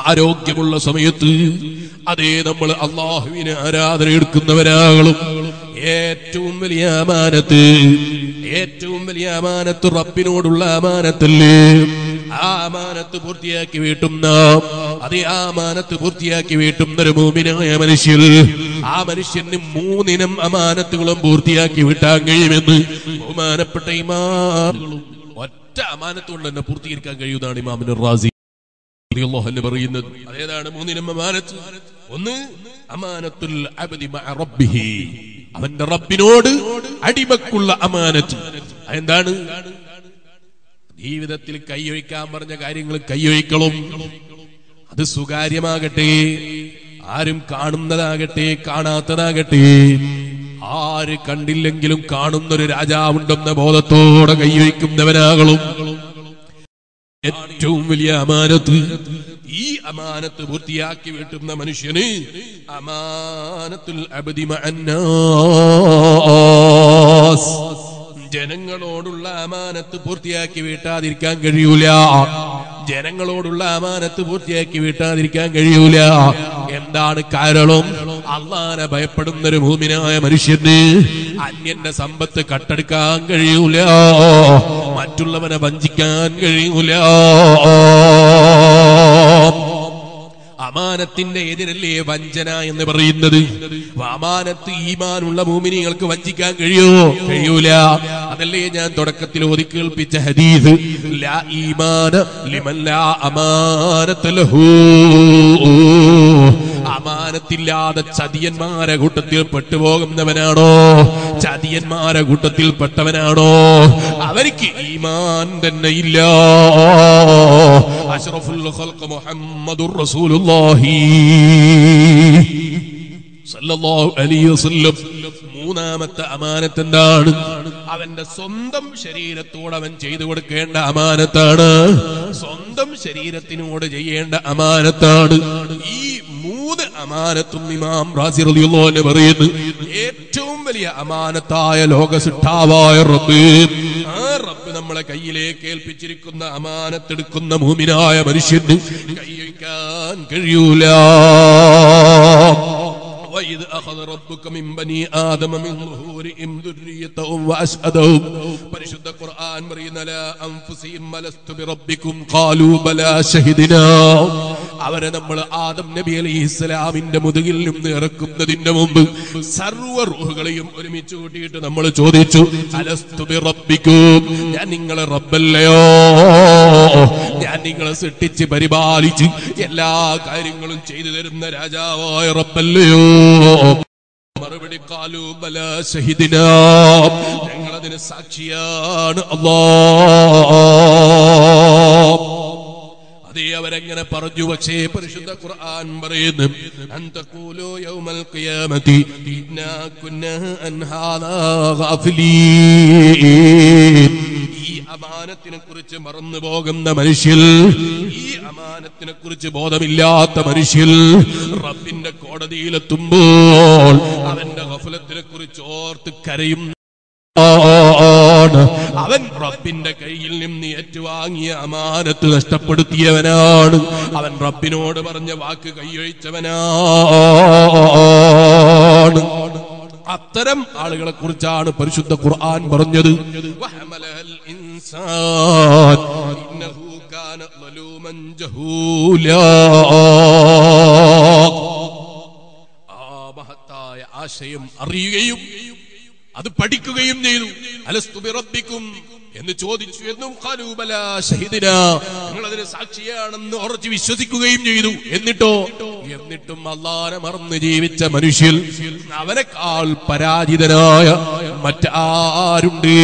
ആരോഗ്യമുള്ള സമയത്ത് അതേ നമ്മൾ അള്ളാഹുവിനെ ആരാധന എടുക്കുന്നവരാകണം. ഏറ്റവും വലിയ അമാനത്ത്, ഏറ്റവും വലിയ അമാനത്ത് റബ്ബിനോടുള്ള അമാനത്തല്ലേ? ആ അമാനത്ത് പൂർത്തിയാക്കി വീട്ടുന്ന, അതേ ആ അമാനത്ത് പൂർത്തിയാക്കി വീട്ടുന്ന ഒരു മുഅ്മിനായ മനുഷ്യൻ, ആ മനുഷ്യന് മൂന്നിനം അമാനത്തുകളും പൂർത്തിയാക്കി വീട്ടാൻ കഴിയുമെന്ന് ബഹുമാനപ്പെട്ട ഇമാം ഒറ്റ അമാനത്ത് കൊണ്ട് തന്നെ പൂർത്തീകരിക്കാൻ കഴിയുന്നതാണ് ഇമാം റാസി റളിയല്ലാഹു അൻഹു പറയുന്നത്. അതേതാണ് മൂന്നിനം അമാനത്ത്? ഒന്ന് അമാനത്തുൽ അബ്ദി മഅ റബ്ബിഹി, അവന്റെ റബ്ബിനോട് അടിമക്കുള്ള അമാനത്ത്. അതെന്താണ്? ജീവിതത്തിൽ കൈയൊഴിക്കാൻ പറഞ്ഞ കാര്യങ്ങൾ കൈയൊഴിക്കണം. അത് സ്വകാര്യമാകട്ടെ, ആരും കാണുന്നതാകട്ടെ കാണാത്തതാകട്ടെ, ആര് കണ്ടില്ലെങ്കിലും കാണുന്നൊരു രാജാവുണ്ടെന്ന ബോധത്തോടെ കൈയൊഴിക്കുന്നവനാകണം. ഏറ്റവും വലിയ അമാനത്ത്. ഈ അമാനത്ത് പൂർത്തിയാക്കി വീട്ടുന്ന മനുഷ്യന് അമാനത്തുൽ അബ്ദി മഅന്നാസ്, ജനങ്ങളോടുള്ള അമാനത്ത് പൂർത്തിയാക്കി വീട്ടാതിരിക്കാൻ കഴിയൂല. ജനങ്ങളോടുള്ള അമാനത്ത് പൂർത്തിയാക്കി വീട്ടാതിരിക്കാൻ കഴിയൂല. എന്താണ് കാരണം? അള്ളാനെ ഭയപ്പെടുന്ന ഒരു മുഅ്മിനായ മനുഷ്യന് അന്യന്റെ സമ്പത്ത് കട്ടെടുക്കാൻ കഴിയൂല, മറ്റുള്ളവനെ വഞ്ചിക്കാൻ കഴിയൂല. അമാനത്തിന്റെ എതിരല്ലേ വഞ്ചന എന്ന് പറയുന്നത്? അമാനത്ത് ഈമാനുള്ള മുഅ്മിനീങ്ങൾക്ക് വഞ്ചിക്കാൻ കഴിയുമോ? കഴിയൂല. അതല്ലേ ഞാൻ തുടക്കത്തിൽ ഓതി കേൾപ്പിച്ച ഹദീസ്, ലാ ഈമാന ലിമൻ ലാ അമാനത ലഹു. അമാനത്തില്ലാതെ ചതിയന്മാരെ കൂട്ടത്തിൽ പെട്ടുപോകുന്നവനാണോ, ചതിയന്മാരെ കൂട്ടത്തിൽ പെട്ടവനാണോ, അവർക്ക് ഈമാൻ തന്നെ ഇല്ല. അഷ്റഫുൽ ഖൽഖ് മുഹമ്മദുർ റസൂലുള്ളാഹി സല്ലല്ലാഹു അലൈഹി വസല്ലം. മൂന്നാമത്തെ അമാനത്ത് എന്താണ്? അവന്റെ സ്വന്തം ശരീരത്തോട് അവൻ ചെയ്തു കൊടുക്കേണ്ട അമാനത്താണ്, സ്വന്തം ശരീരത്തിനോട് ചെയ്യേണ്ട അമാനത്താണ്. ഈ മൂന്ന് അമാനത്തും ഇമാം റാസി റളിയല്ലാഹു അൻഹു പറയുന്നു ഏറ്റവും വലിയ അമാനത്തായ ലോകസിട്ടാവായ റബ്ബ്, ആ റബ്ബ് നമ്മളെ കയ്യിലേക്ക് ഏൽപ്പിച്ചിരിക്കുന്ന അമാനത്തെടുക്കുന്ന മുഅ്മിനായ മനുഷ്യന് കൈവയ്ക്കാൻ കഴിയൂല. وَإِذْ أَخَذَ رَبُّكَ مِنْ بَنِي آدَمَ مِنْ ظُهُورِهِمْ ذُرِّيَّتَهُمْ وَأَشْهَدَهُمْ പരിശുദ്ധ ഖുർആൻ പറയുന്ന ലാ അൻഫുസിഹിം അലസ്തു ബിറബ്ബികും ഖാലൂ ബലാ ശഹിദ്നാ. അവരെ നമ്മൾ ആദം നബി അലൈഹിസ്സലാമിന്റെ മുതുകിൽ നിന്ന് ഇറക്കുന്നതിന്റെ മുമ്പ് സർവ്വ റൂഹുകളെയും ഒരുമിച്ച് കൂട്ടിയിട്ട് നമ്മൾ ചോദിച്ചു, അലസ്തു ബിറബ്ബികും, ഞാൻ നിങ്ങളെ റബ്ബല്ലയോ? ഞാൻ നിങ്ങളെ സൃഷ്ടിച്ച് പരിപാലിച്ച് എല്ലാ കാര്യങ്ങളും ചെയ്തു തരുന്ന രാജാവായ റബ്ബല്ലയോ? മറുപടി ഖാലൂ ബലാ ശഹിദ്നാ, ഞങ്ങളതിന് സാക്ഷിയാണ് അല്ലാഹ്. അതേ അവരെങ്ങനെ പറഞ്ഞു. പക്ഷേ പരിശുദ്ധ ഖുർആൻ പറയുന്നു, അൻതഖൂലു യൗമൽ ഖിയാമത്തി ഇന്നാ കുന്നാ അൻ ഹാദാ ഗാഫിലീൻ. ഈ അമാനത്തിനെ കുറിച്ച് മറന്നു പോകുന്ന മനുഷ്യൻ, ഈ അമാനത്തിനെ കുറിച്ച് ബോധമില്ലാത്ത മനുഷ്യൻ റബ്ബിന്റെ കോടതിയിലെത്തുമ്പോൾ അവന്റെ ഗഫലത്തിനെ കുറിച്ച് ഓർത്ത് കരയും. അവൻ റബ്ബിന്റെ കയ്യിൽ നിന്ന് ഏറ്റുവാങ്ങിയ അമാനത്ത് നഷ്ടപ്പെടുത്തിയവനാണ്. അവൻ റബ്ബിനോട് പറഞ്ഞ വാക്ക് കൈയൊഴിച്ചവനാണ്. അത്തരം ആളുകളെ കുറിച്ചാണ് പരിശുദ്ധ ഖുർആൻ പറഞ്ഞത്. വഹമലൽ ഇൻസാൻ ഇന്നഹു കാന ളലൂമൻ ജഹൂലാ. ആ മഹത്തായ ആശയം അറിയുകയും അത് പഠിക്കുകയും ചെയ്തു. അലസ്തു ബിറബ്ബികും എന്ന് ചോദിച്ചു എന്നും ഖാലൂ ബലാ ശഹിദ്നാ, നിങ്ങൾ അതിന് സാക്ഷിയാണെന്ന് ഉറച്ചു വിശ്വസിക്കുകയും ചെയ്തു. എന്നിട്ടോ എന്നിട്ടും അല്ലാഹനെ മറന്ന് ജീവിച്ച മനുഷ്യൻ, അവനേക്കാൾ പരാജിതനായ മറ്റാരുണ്ട്?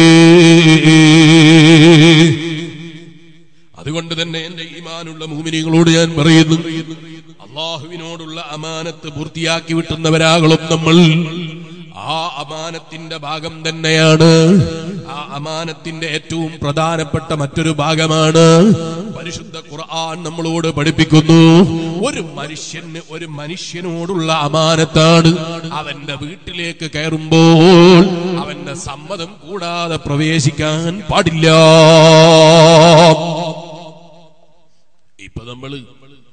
അതുകൊണ്ട് തന്നെ എന്റെ ഈമാനുള്ള മുഅ്മിനീങ്ങളോട് ഞാൻ പറയുന്നു, അല്ലാഹുവിനോടുള്ള അമാനത്ത് പൂർത്തിയാക്കി വിട്ടുന്നവരാകണം നമ്മൾ. ആ അമാനത്തിന്റെ ഭാഗം തന്നെയാണ്, ആ അമാനത്തിന്റെ ഏറ്റവും പ്രധാനപ്പെട്ട മറ്റൊരു ഭാഗമാണ് പരിശുദ്ധ ഖുർആൻ നമ്മളോട് പഠിപ്പിക്കുന്നു. ഒരു മനുഷ്യന് ഒരു മനുഷ്യനോടുള്ള അമാനത്താണ്. അവന്റെ വീട്ടിലേക്ക് കയറുമ്പോൾ അവന്റെ സമ്മതം കൂടാതെ പ്രവേശിക്കാൻ പാടില്ല. ഇപ്പൊ നമ്മള്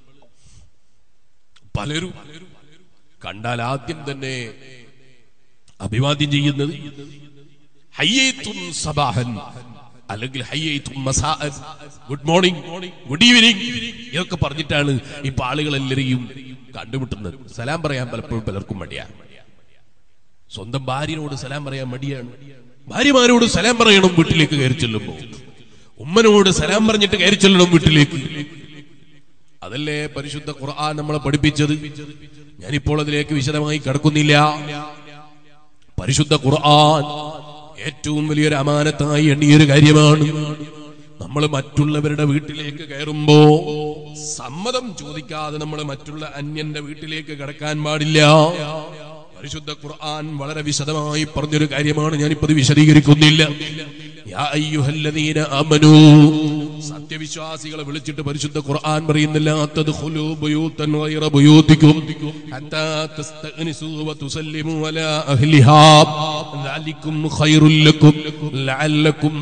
പലരും കണ്ടാൽ ആദ്യം തന്നെ അഭിവാദ്യം ചെയ്യുന്നത് ഹയ്യത്തും സബാഹൻ അല്ലെങ്കിൽ ഹയ്യത്തും മസാഅൻ, ഗുഡ് മോർണിംഗ്, ഗുഡ് ഈവനിങ്, ഇതൊക്കെ പറഞ്ഞിട്ടാണ് ഇപ്പൊ ആളുകൾ എല്ലാവരെയും കണ്ടുമുട്ടുന്നത്. സലാം പറയാൻ പലപ്പോഴും പലർക്കും മടിയാണ്. സ്വന്തം ഭാര്യനോട് സലാം പറയാൻ മടിയാണ്. ഭാര്യമാരോട് സലാം പറയണം വീട്ടിലേക്ക് കയറി ചെല്ലുമ്പോ. ഉമ്മനോട് സലാം പറഞ്ഞിട്ട് കയറി ചെല്ലണം വീട്ടിലേക്ക്. അതല്ലേ പരിശുദ്ധ ഖുർആൻ നമ്മളെ പഠിപ്പിച്ചത്. ഞാനിപ്പോൾ അതിലേക്ക് വിശദമായി കടക്കുന്നില്ല. പരിശുദ്ധ ഖുർആൻ ഏറ്റവും വലിയൊരു അമാനത്തായി എണ്ണിയൊരു കാര്യമാണ്. നമ്മൾ മറ്റുള്ളവരുടെ വീട്ടിലേക്ക് കയറുമ്പോ സമ്മതം ചോദിക്കാതെ നമ്മൾ മറ്റുള്ള അന്യന്റെ വീട്ടിലേക്ക് കടക്കാൻ പാടില്ല. പരിശുദ്ധ ഖുർആൻ വളരെ വിശദമായി പറഞ്ഞൊരു കാര്യമാണ്. ഞാനിപ്പത് വിശദീകരിക്കുന്നില്ല. യാ അയ്യുഹല്ലദീന ആമനൂ, സത്യവിശ്വാസികളെ വിളിച്ചിട്ട് പരിശുദ്ധ ഖുർആൻ പറയുന്നില്ല തദ്ഖുലൂ ബുയൂതൻ ഗൈറ ബുയൂതികും ഹത്താ തസ്തഅനിസൂ വതുസല്ലിമൂ അലാ അഹ്ലിഹാ ദാലികും ഖൈറുൽ ലക്കും ലഅല്ലകും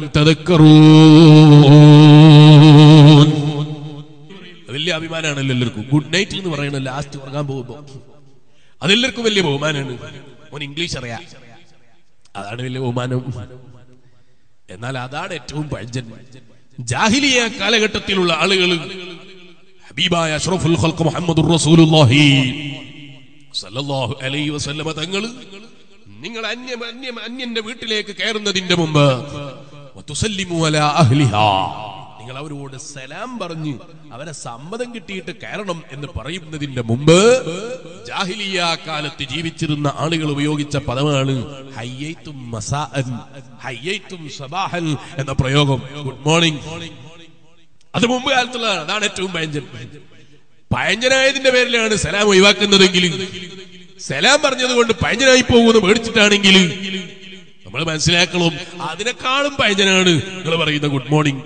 തദക്കറൂൻ. വലിയ അഭിമാനമാണല്ലോ എല്ലാവർക്കും. ഗുഡ് നൈറ്റ് എന്ന് പറയുന്നത് ലാസ്റ്റ് ഉറങ്ങാൻ പോകുമ്പോ അതെല്ലാവർക്കും വലിയ ബഹുമാനമാണ്. ഓൻ ഇംഗ്ലീഷ് അറിയാം, അതാണ് വലിയ ബഹുമാനം. എന്നാൽ അതാണ് ഏറ്റവും പഴഞ്ചൻ. ജാഹിലിയ കാലഘട്ടത്തിലുള്ള ആളുകൾ ഹബീബായ അഷ്റഫുൽ ഖൽഖ് മുഹമ്മദുർ റസൂലുള്ളാഹി സ്വല്ലല്ലാഹു അലൈഹി വസല്ലമ തങ്ങൾ നിങ്ങൾ അന്യ അന്യ അന്യന്റെ വീട്ടിലേക്ക് കയറുന്നതിന്റെ മുമ്പ് വതുസല്ലിമു അലാ അഹ്ലിഹാ, നിങ്ങൾ അവരോട് സലാം പറഞ്ഞ് അവരെ സമ്മതം കിട്ടിയിട്ട് കയറണം എന്ന് പറയുന്നതിന്റെ മുമ്പ് ജാഹിലിയ കാലത്ത് ജീവിച്ചിരുന്ന ആളുകൾ ഉപയോഗിച്ച പദമാണ് ഹയ്യത്തും മസാഅൻ, ഹയ്യത്തും സബാഹൻ എന്ന പ്രയോഗം. ഗുഡ് മോർണിംഗ്, അത് മുമ്പ് കാലത്തുള്ളതാണ്. അതാണ് ഏറ്റവും പഴഞ്ചൻ. പഴഞ്ചനായതിന്റെ പേരിലാണ് സലാം ഒഴിവാക്കുന്നതെങ്കിൽ, സലാം പറഞ്ഞത് കൊണ്ട് പഴഞ്ചനായി പോകുമെന്ന് പേടിച്ചിട്ടാണെങ്കിൽ നമ്മൾ മനസ്സിലാക്കണം അതിനേക്കാളും പഴഞ്ചനാണ് നിങ്ങൾ പറയുന്ന ഗുഡ് മോർണിംഗ്.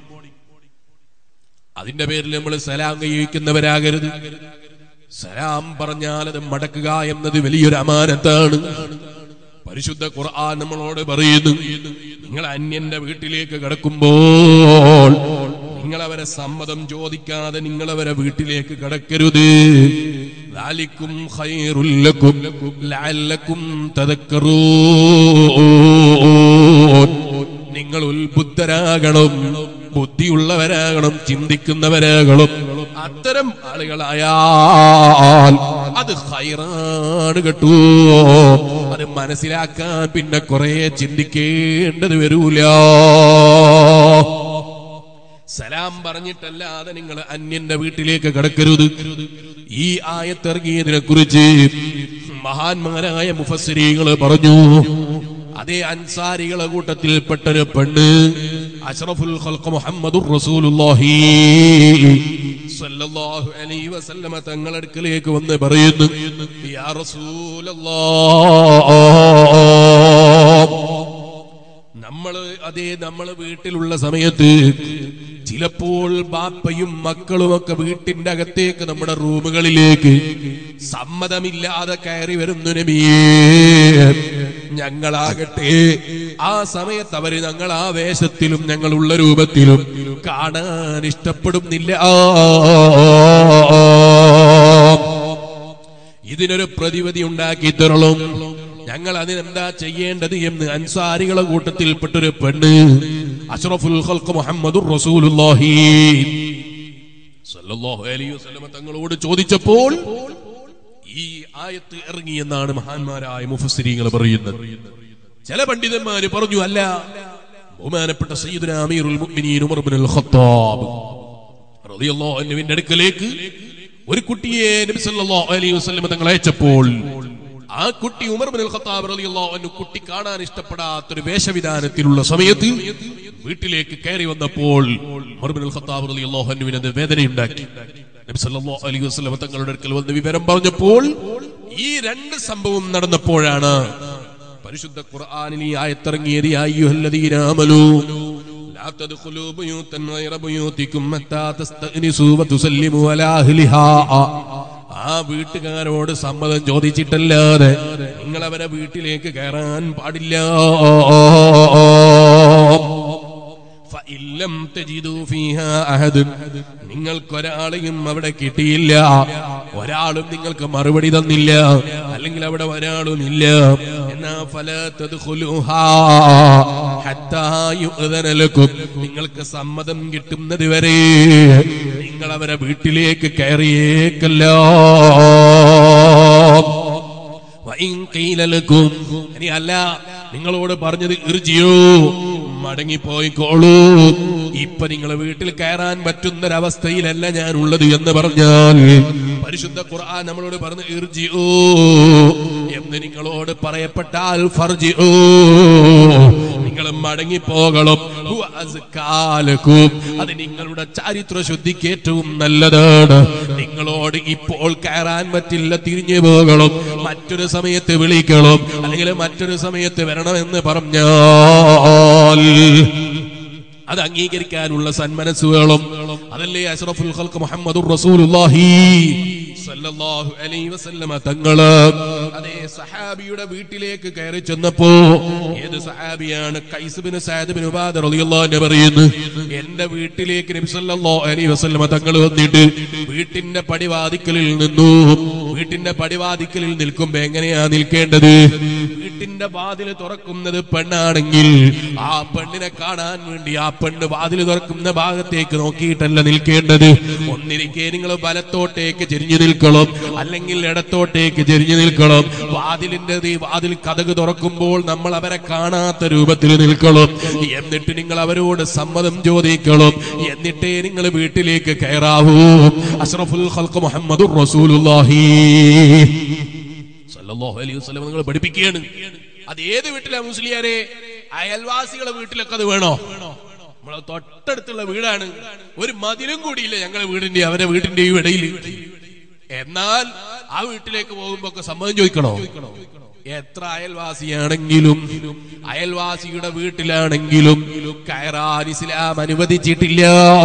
അതിന്റെ പേരിൽ നമ്മൾ സലാം കൈവയ്ക്കുന്നവരാകരുത്. സലാം പറഞ്ഞാൽ അത് മടക്കുക എന്നത് വലിയൊരു അമാനത്താണ്. പരിശുദ്ധ ഖുർആൻ നമ്മളോട് പറയുന്നു, നിങ്ങൾ അന്യന്റെ വീട്ടിലേക്ക് കടക്കുമ്പോൾ നിങ്ങൾ അവരെ സമ്മതം ചോദിക്കാതെ നിങ്ങൾ അവരെ വീട്ടിലേക്ക് കടക്കരുത്. ദാലികും ഖൈറുൽ ലക്കും ലഅല്ലകും തദക്കറൂൻ. നിങ്ങൾ ഉത്ബുദ്ധരാകണം, ബുദ്ധിയുള്ളവരാകണം, ചിന്തിക്കുന്നവരാകണം. അത്തരം ആളുകളായാൽ അത് ഖൈറാണ് കേട്ടോ. അത് മനസ്സിലാക്കാൻ പിന്നെ കുറെ ചിന്തിക്കേണ്ടത് വരൂല. സലാം പറഞ്ഞിട്ടല്ലാതെ നിങ്ങൾ അന്യന്റെ വീട്ടിലേക്ക് കടക്കരുത്. ഈ ആയത്തിറങ്ങിയതിനെ കുറിച്ച് മഹാന്മാരായ മുഫസ്സിരീങ്ങൾ പറഞ്ഞു. അതേ അൻസാരികളെ കൂട്ടത്തിൽപ്പെട്ടൊരു പെണ്ണ് അഷ്റഫുൽ ഖൽഖ് മുഹമ്മദുർ റസൂലുള്ളാഹി സ്വല്ലല്ലാഹു അലൈഹി വസല്ലമ തങ്ങളുടെ അടുക്കലേക്ക് വന്ന് പറയുന്നു, യാ റസൂലല്ലാഹ്, നമ്മള് അതേ നമ്മള് വീട്ടിലുള്ള സമയത്ത് ചിലപ്പോൾ ബാപ്പയും മക്കളുമൊക്കെ വീട്ടിന്റെ അകത്തേക്ക് നമ്മുടെ റൂമുകളിലേക്ക് സമ്മതമില്ലാതെ കയറി വരുന്നു നബിയേ. ഞങ്ങളാകട്ടെ ആ സമയത്ത് അവര് ഞങ്ങൾ ആ വേഷത്തിലും ഞങ്ങളുള്ള രൂപത്തിലും കാണാൻ ഇഷ്ടപ്പെടുന്നില്ല. ഇതിനൊരു പ്രതിവിധി ഉണ്ടാക്കി തരണം, ഞങ്ങൾ അതിനെന്താ ചെയ്യേണ്ടത് എന്ന് അൻസാരികളെ കൂട്ടത്തിൽപ്പെട്ടൊരു പെണ്ണ് അഷ്റഫുൽ ഖൽഖ് മുഹമ്മദുർ റസൂലുള്ളാഹി സ്വല്ലല്ലാഹു അലൈഹി വസല്ലം തങ്ങളോട് ചോദിച്ചപ്പോൾ ഈ ആയത്ത് ഇറങ്ങിയെന്നാണ് മഹാന്മാരായ മുഫസ്സിരീങ്ങൾ പറയുന്നത്. ചില പണ്ഡിതന്മാര് പറഞ്ഞു, അല്ല, ബഹുമാനപ്പെട്ട സയ്യിദുനാ അമീറുൽ മുഅ്മിനീൻ ഉമർ ഇബ്നുൽ ഖത്താബ് റളിയല്ലാഹു അൻഹുവിന്റെ അടുക്കലേക്ക് ഒരു കുട്ടിയെ നബി സല്ലല്ലാഹു അലൈഹി വസല്ലം തങ്ങൾ അയച്ചപ്പോൾ ആ കുട്ടി ഉമർ ഇബ്നുൽ ഖത്താബ് റളിയല്ലാഹു അൻഹു കുട്ടി കാണാൻ ഇഷ്ടപ്പെടാത്തൊരു വേഷവിധാനത്തിലുള്ള സമയത്ത് വീട്ടിലേക്ക് കയറി വന്നപ്പോൾ ഉമർ ഇബ്നുൽ ഖത്താബ് റളിയല്ലാഹു അൻഹുവിന് അത് വേദനയുണ്ടാക്കി. നബി സല്ലല്ലാഹു അലൈഹി വസല്ലം തങ്ങളുടെ അടുക്കൽ വന്ന് വിവരം പറഞ്ഞപ്പോൾ ഈ രണ്ട് സംഭവം നടന്നപ്പോഴാണ് പരിശുദ്ധ ഖുർആനിൽ ഈ ആയത്തിറങ്ങിയത്. യാ അയ്യുഹല്ലദീന ആമനൂ ലാ തദ്ഖുലൂ ബുയൂതൻ ഗൈറ ബുയൂതികും ഹത്താ തസ്തഅനിസൂ വതുസല്ലിമൂ അലാ അഹ്ലിഹാ. ആ വീട്ടുകാരോട് സമ്മതം ചോദിച്ചിട്ടല്ലാതെ നിങ്ങൾ അവരെ വീട്ടിലേക്ക് കയറാൻ പാടില്ല. നിങ്ങൾക്കൊരാളെയും അവിടെ കിട്ടിയില്ല, ഒരാളും നിങ്ങൾക്ക് മറുപടി തന്നില്ല, അല്ലെങ്കിൽ അവിടെ ഒരാളും ഇല്ല. നിങ്ങൾക്ക് സമ്മതം കിട്ടുന്നത് വരെ നിങ്ങൾ അവരെ വീട്ടിലേക്ക് കയറിയേക്കല്ലോ. ഇനി അല്ല, നിങ്ങളോട് പറഞ്ഞത് ഇർജിയോ, മടങ്ങിപ്പോയിക്കോളൂ, ഇപ്പൊ നിങ്ങളെ വീട്ടിൽ കയറാൻ പറ്റുന്നൊരവസ്ഥയിലല്ല ഞാൻ ഉള്ളത് എന്ന് പറഞ്ഞാൽ പരിശുദ്ധ ഖുർആൻ നമ്മളോട് പറഞ്ഞു ഇർജിഊ എന്ന് നിങ്ങളോട് പറയപ്പെട്ടാൽ ഫർജിഊ, നിങ്ങൾ മടങ്ങിപ്പോകണം. അത് നിങ്ങളുടെ ചരിത്ര ശുദ്ധിക്ക് ഏറ്റവും നല്ലതാണ്. നിങ്ങളോട് ഇപ്പോൾ കയറാൻ പറ്റില്ല, തിരിഞ്ഞു പോകണം, മറ്റൊരു സമയത്ത് വിളിക്കണം, അല്ലെങ്കിൽ മറ്റൊരു സമയത്ത് വരണമെന്ന് പറഞ്ഞാൽ അത് അംഗീകരിക്കാനുള്ള സന്മനസ്സുകളും. അതല്ലേ അഷ്റഫുൽ ഖൽഖ് മുഹമ്മദുർ റസൂലുള്ളാഹി സല്ലല്ലാഹു അലൈഹി വസല്ലമ തങ്ങള് അതേ സഹാബിയുടെ വീട്ടിലേക്ക് കയറി ചെന്നപ്പോ, ഏത് സഹാബിയാണ്? Qais bin Saad bin Ubadah റളിയല്ലാഹു അൻഹു പറയുന്നു, എന്റെ വീട്ടിലേക്ക് നബി സല്ലല്ലാഹു അലൈഹി വസല്ലമ തങ്ങൾ വന്നിട്ട് വീട്ടിന്റെ പടിവാതിക്കലിൽ നിന്നു. വീട്ടിന്റെ പടിവാതിക്കലിൽ നിൽക്കുമ്പോ എങ്ങനെയാ നിൽക്കേണ്ടത്? വീട്ടിന്റെ വാതിൽ തുറക്കുന്നത് പെണ്ണാണെങ്കിൽ ആ പെണ്ണിനെ കാണാൻ വേണ്ടി ആ പെണ്ണ് വാതിൽ തുറക്കുന്ന ഭാഗത്തേക്ക് നോക്കിയിട്ടല്ല നിൽക്കേണ്ടത്. ഒന്നിരിക്കെ നിങ്ങൾ വലത്തോട്ടേക്ക് ചെരിഞ്ഞു നിൽക്കണം, അല്ലെങ്കിൽ ഇടത്തോട്ടേക്ക് ചെരിഞ്ഞു നിൽക്കണം. വാതിലിന്റെ വാതിൽ കതക് തുറക്കുമ്പോൾ നമ്മൾ അവരെ കാണാത്ത രൂപത്തിൽ നിൽക്കണം. എന്നിട്ട് നിങ്ങൾ അവരോട് സമ്മതം ചോദിക്കണം. എന്നിട്ടേ നിങ്ങൾ വീട്ടിലേക്ക് കയറാവൂ. അഷ്റഫുൽ ഖൽഖ് മുഹമ്മദുർ റസൂലുള്ളാഹി സല്ലല്ലാഹു അലൈഹി വസല്ലം നിങ്ങൾ പഠിപ്പിക്കുകയാണ്. അത് ഏത് വീട്ടിലാ മുസ്ലിയാരെ? അയൽവാസികളെ വീട്ടിലൊക്കെ അത് വേണോ? നമ്മളെ തൊട്ടടുത്തുള്ള വീടാണ്, ഒരു മതിലും കൂടിയില്ല ഞങ്ങളുടെ വീടിന്റെ അവരെ വീടിന്റെയും ഇടയിൽ. എന്നാൽ ആ വീട്ടിലേക്ക് പോകുമ്പോ ഒക്കെ സമ്മതം ചോദിക്കണോ? എത്ര അയൽവാസിയാണെങ്കിലും അയൽവാസിയുടെ വീട്ടിലാണെങ്കിലും കയറാൻ ഇസ്ലാം അനുവദിച്ചിട്ടില്ല.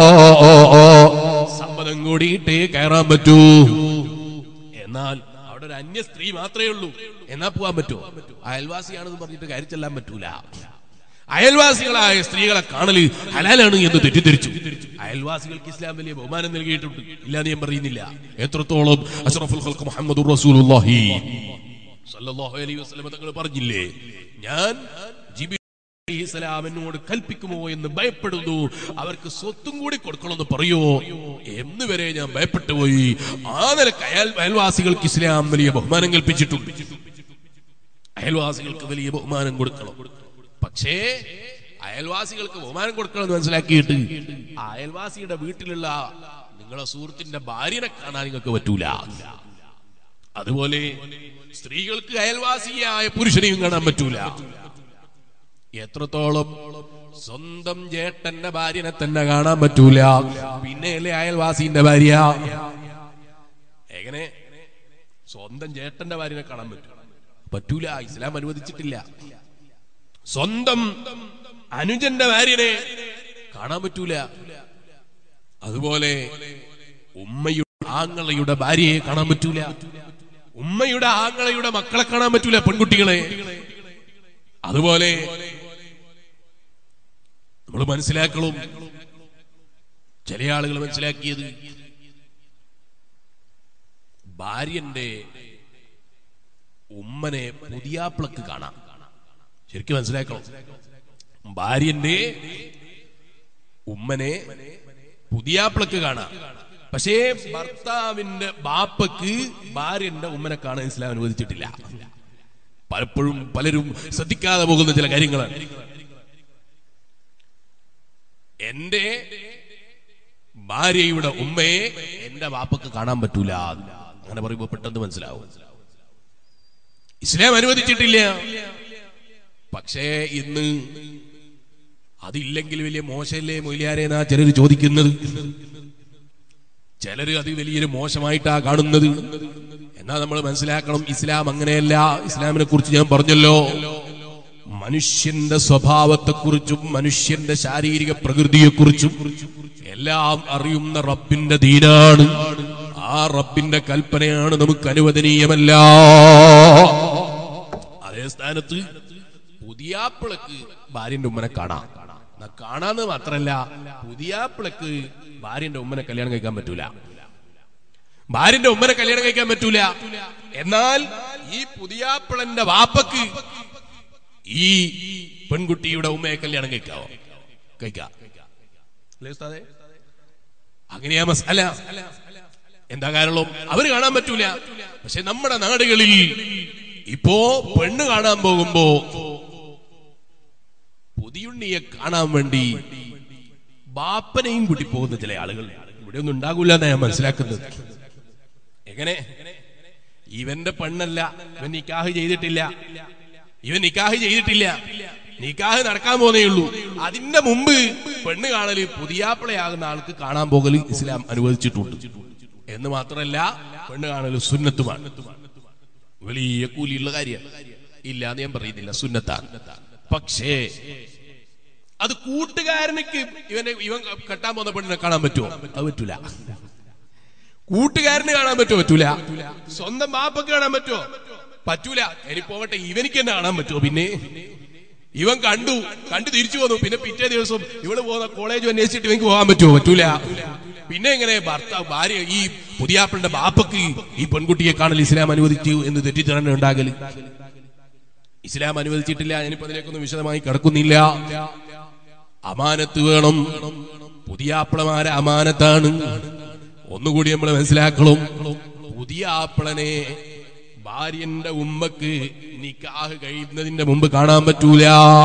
സമ്മതം കൂടിയിട്ടേ കയറാൻ പറ്റൂ. എന്നാൽ അവിടെ ഒരു അന്യ സ്ത്രീ മാത്രമേ ഉള്ളൂ, എന്നാ പോവാൻ പറ്റുമോ? അയൽവാസിയാണെന്ന് പറഞ്ഞിട്ട് കയറി ചെല്ലാൻ പറ്റൂല. അയൽവാസികളായ സ്ത്രീകളെ കാണല് ഹലാലാണ് എന്ന് തെറ്റിദ്ധരിച്ചു. അയൽവാസികൾക്ക് ഇസ്ലാം വലിയ ബഹുമാനം നൽകിയിട്ടുണ്ട്, ഇല്ലാന്ന് ഞാൻ പറയുന്നില്ല. എത്രത്തോളം അഷ്റഫുൽ ഖൽഖ് മുഹമ്മദുർ റസൂലുള്ളാഹി സല്ലല്ലാഹു അലൈഹി വസല്ലം തങ്ങൾ പറഞ്ഞില്ലേ, ഞാൻ ജിബ്രീൽ അലൈഹിസ്സലാമിനോട് കൽപ്പിക്കുമോ എന്ന് ഭയപ്പെടുന്നു, അവർക്ക് സ്വത്തും കൂടി കൊടുക്കണമെന്ന് പറയോ എന്ന് വരെ ഞാൻ ഭയപ്പെട്ടു പോയി. ആ നിലക്ക് അയൽ അയൽവാസികൾക്ക് ഇസ്ലാം വലിയ ബഹുമാനം കൽപ്പിച്ചിട്ടുണ്ട്. അയൽവാസികൾക്ക് വലിയ ബഹുമാനം കൊടുക്കണം. പക്ഷേ അയൽവാസികൾക്ക് ബഹുമാനം കൊടുക്കണം എന്ന് മനസ്സിലാക്കിയിട്ട് അയൽവാസിയുടെ വീട്ടിലുള്ള നിങ്ങളെ സുഹൃത്തിന്റെ ഭാര്യനെ കാണാൻ നിങ്ങൾക്ക് പറ്റൂല. അതുപോലെ സ്ത്രീകൾക്ക് അയൽവാസിയായ പുരുഷനെയും കാണാൻ പറ്റൂല. എത്രത്തോളം സ്വന്തം ചേട്ടന്റെ ഭാര്യനെ തന്നെ കാണാൻ പറ്റൂല, പിന്നെയല്ലേ അയൽവാസിന്റെ ഭാര്യ? എങ്ങനെ സ്വന്തം ചേട്ടന്റെ ഭാര്യനെ കാണാൻ പറ്റൂ? പറ്റൂല, ഇസ്ലാം അനുവദിച്ചിട്ടില്ല. സ്വന്തം അനുജന്റെ ഭാര്യനെ കാണാൻ പറ്റൂല. അതുപോലെ ഉമ്മയുടെ ആങ്ങളയുടെ ഭാര്യയെ കാണാൻ പറ്റൂല. ഉമ്മയുടെ ആങ്ങളയുടെ മക്കളെ കാണാൻ പറ്റൂല, പെൺകുട്ടികളെ. അതുപോലെ നമ്മൾ മനസ്സിലാക്കണം, ചില ആളുകൾ മനസ്സിലാക്കിയത് ഭാര്യന്റെ ഉമ്മനെ പുതിയാപ്പിളക്ക് കാണാം. ശരിക്കും മനസ്സിലാക്കണം, ഭാര്യന്റെ ഉമ്മനെ പുതിയാപ്പിളക്ക് കാണാം. പക്ഷേ ഭർത്താവിന്റെ ബാപ്പക്ക് ഭാര്യന്റെ ഉമ്മനെ കാണാൻ ഇസ്ലാം അനുവദിച്ചിട്ടില്ല. പലപ്പോഴും പലരും ശ്രദ്ധിക്കാതെ പോകുന്ന ചില കാര്യങ്ങളാണ്. എന്റെ ഭാര്യയുടെ ഉമ്മയെ എന്റെ ബാപ്പക്ക് കാണാൻ പറ്റൂല, അങ്ങനെ പറയുമ്പോ പെട്ടെന്ന് മനസ്സിലാവും ഇസ്ലാം അനുവദിച്ചിട്ടില്ല. പക്ഷേ ഇന്ന് അതില്ലെങ്കിൽ വലിയ മോശമല്ലേ മൊയ്ലിയാരെ എന്നാ ചിലര് ചോദിക്കുന്നത്. ചിലര് അത് വലിയൊരു മോശമായിട്ടാ കാണുന്നത്. എന്നാ നമ്മൾ മനസ്സിലാക്കണം, ഇസ്ലാം അങ്ങനെയല്ല. ഇസ്ലാമിനെ കുറിച്ച് ഞാൻ പറഞ്ഞല്ലോ, മനുഷ്യന്റെ സ്വഭാവത്തെക്കുറിച്ചും മനുഷ്യന്റെ ശാരീരിക പ്രകൃതിയെക്കുറിച്ചും എല്ലാം അറിയുന്ന റബ്ബിന്റെ ദീനാണ്. ആ റബ്ബിന്റെ കൽപ്പനയാണ് നമുക്ക് അനുവദനീയമല്ല. അതേ സ്ഥാനത്ത് പുതിയാപ്പിളക്ക് ഭാര്യന്റെ ഉമ്മനെ കാണാം. കാണാന്ന് മാത്രല്ല, പുതിയാപ്പിളക്ക് ഭാര്യന്റെ ഉമ്മനെ കല്യാണം കഴിക്കാൻ പറ്റൂല. ഭാര്യന്റെ ഉമ്മനെ കല്യാണം കഴിക്കാൻ പറ്റൂല. എന്നാൽ ഈ പുതിയാപ്പിളന്റെ വാപ്പക്ക് ഈ പെൺകുട്ടിയുടെ ഉമ്മയെ കല്യാണം കഴിക്കാവോ? കഴിക്കാം. അങ്ങനെയാ മസല. എന്താ കാരണം? അവര് കാണാൻ പറ്റൂല. പക്ഷെ നമ്മുടെ നാടുകളിൽ ഇപ്പോ പെണ്ണ് കാണാൻ പോകുമ്പോ പുതിയുണ്ണിയെ കാണാൻ വേണ്ടി ബാപ്പനെയും കൂട്ടി പോകുന്ന ചില ആളുകൾ ഇവിടെ ഒന്നും ഉണ്ടാകൂല എന്നാ ഞാൻ മനസ്സിലാക്കുന്നത്. എങ്ങനെ? ഇവന്റെ പെണ്ണല്ല, ഇവൻ നിക്കാഹ് ചെയ്തിട്ടില്ല, ഇവൻ നിക്കാഹ് ചെയ്തിട്ടില്ല, നിക്കാഹ് നടക്കാൻ പോകുന്നേ ഉള്ളൂ. അതിന്റെ മുമ്പ് പെണ്ണ് കാണല് പുതിയാപ്പിളയാകുന്ന ആൾക്ക് കാണാൻ പോകല് ഇസ്ലാം അനുവദിച്ചിട്ടുണ്ട്. എന്ന് മാത്രമല്ല, പെണ്ണ് കാണല് സുന്നത്തുമാണ്. വലിയ കൂലിയുള്ള കാര്യം ഇല്ല എന്ന് ഞാൻ പറയുന്നില്ല, സുന്നത്താണ്. പക്ഷേ അത് കൂട്ടുകാരനക്ക് ഇവനെ ഇവൻ കെട്ടാൻ പോകുന്ന പെണ്ണിനെ കാണാൻ പറ്റുമോ? അത് പറ്റൂല. കൂട്ടുകാരന് കാണാൻ പറ്റുമോ? പറ്റൂല. സ്വന്തം ബാപ്പക്ക് കാണാൻ പറ്റുമോ? പറ്റൂല. ഇനി പോകട്ടെ, ഇവനിക്ക് തന്നെ കാണാൻ പറ്റുമോ? പിന്നെ ഇവൻ കണ്ടു കണ്ടു തിരിച്ചു പോന്നു, പിന്നെ പിറ്റേ ദിവസം ഇവള് പോകുന്ന കോളേജ് അന്വേഷിച്ചിട്ട് ഇവനിക്ക് പോകാൻ പറ്റുമോ? പറ്റൂല. പിന്നെ എങ്ങനെ ഭർത്താവ് ഭാര്യ ഈ പുതിയാപ്പിളിന്റെ ബാപ്പക്ക് ഈ പെൺകുട്ടിയെ കാണൽ ഇസ്ലാം അനുവദിച്ചു എന്ന് തെറ്റിദ്ധാരണ ഉണ്ടാകല്? ഇസ്ലാം അനുവദിച്ചിട്ടില്ല. ഞാനിപ്പോ അതിലേക്കൊന്നും വിശദമായി കിടക്കുന്നില്ല. അമാനത്ത് വേണം. പുതിയാപ്പിളമാരെ അമാനത്താണ്. ഒന്നുകൂടി നമ്മൾ മനസ്സിലാക്കണം. പുതിയാപ്പിളനെ ഭാര്യന്റെ ഉമ്മക്ക് നിക്കാഹ് കഴിയുന്നതിന്റെ മുമ്പ് കാണാൻ പറ്റൂല.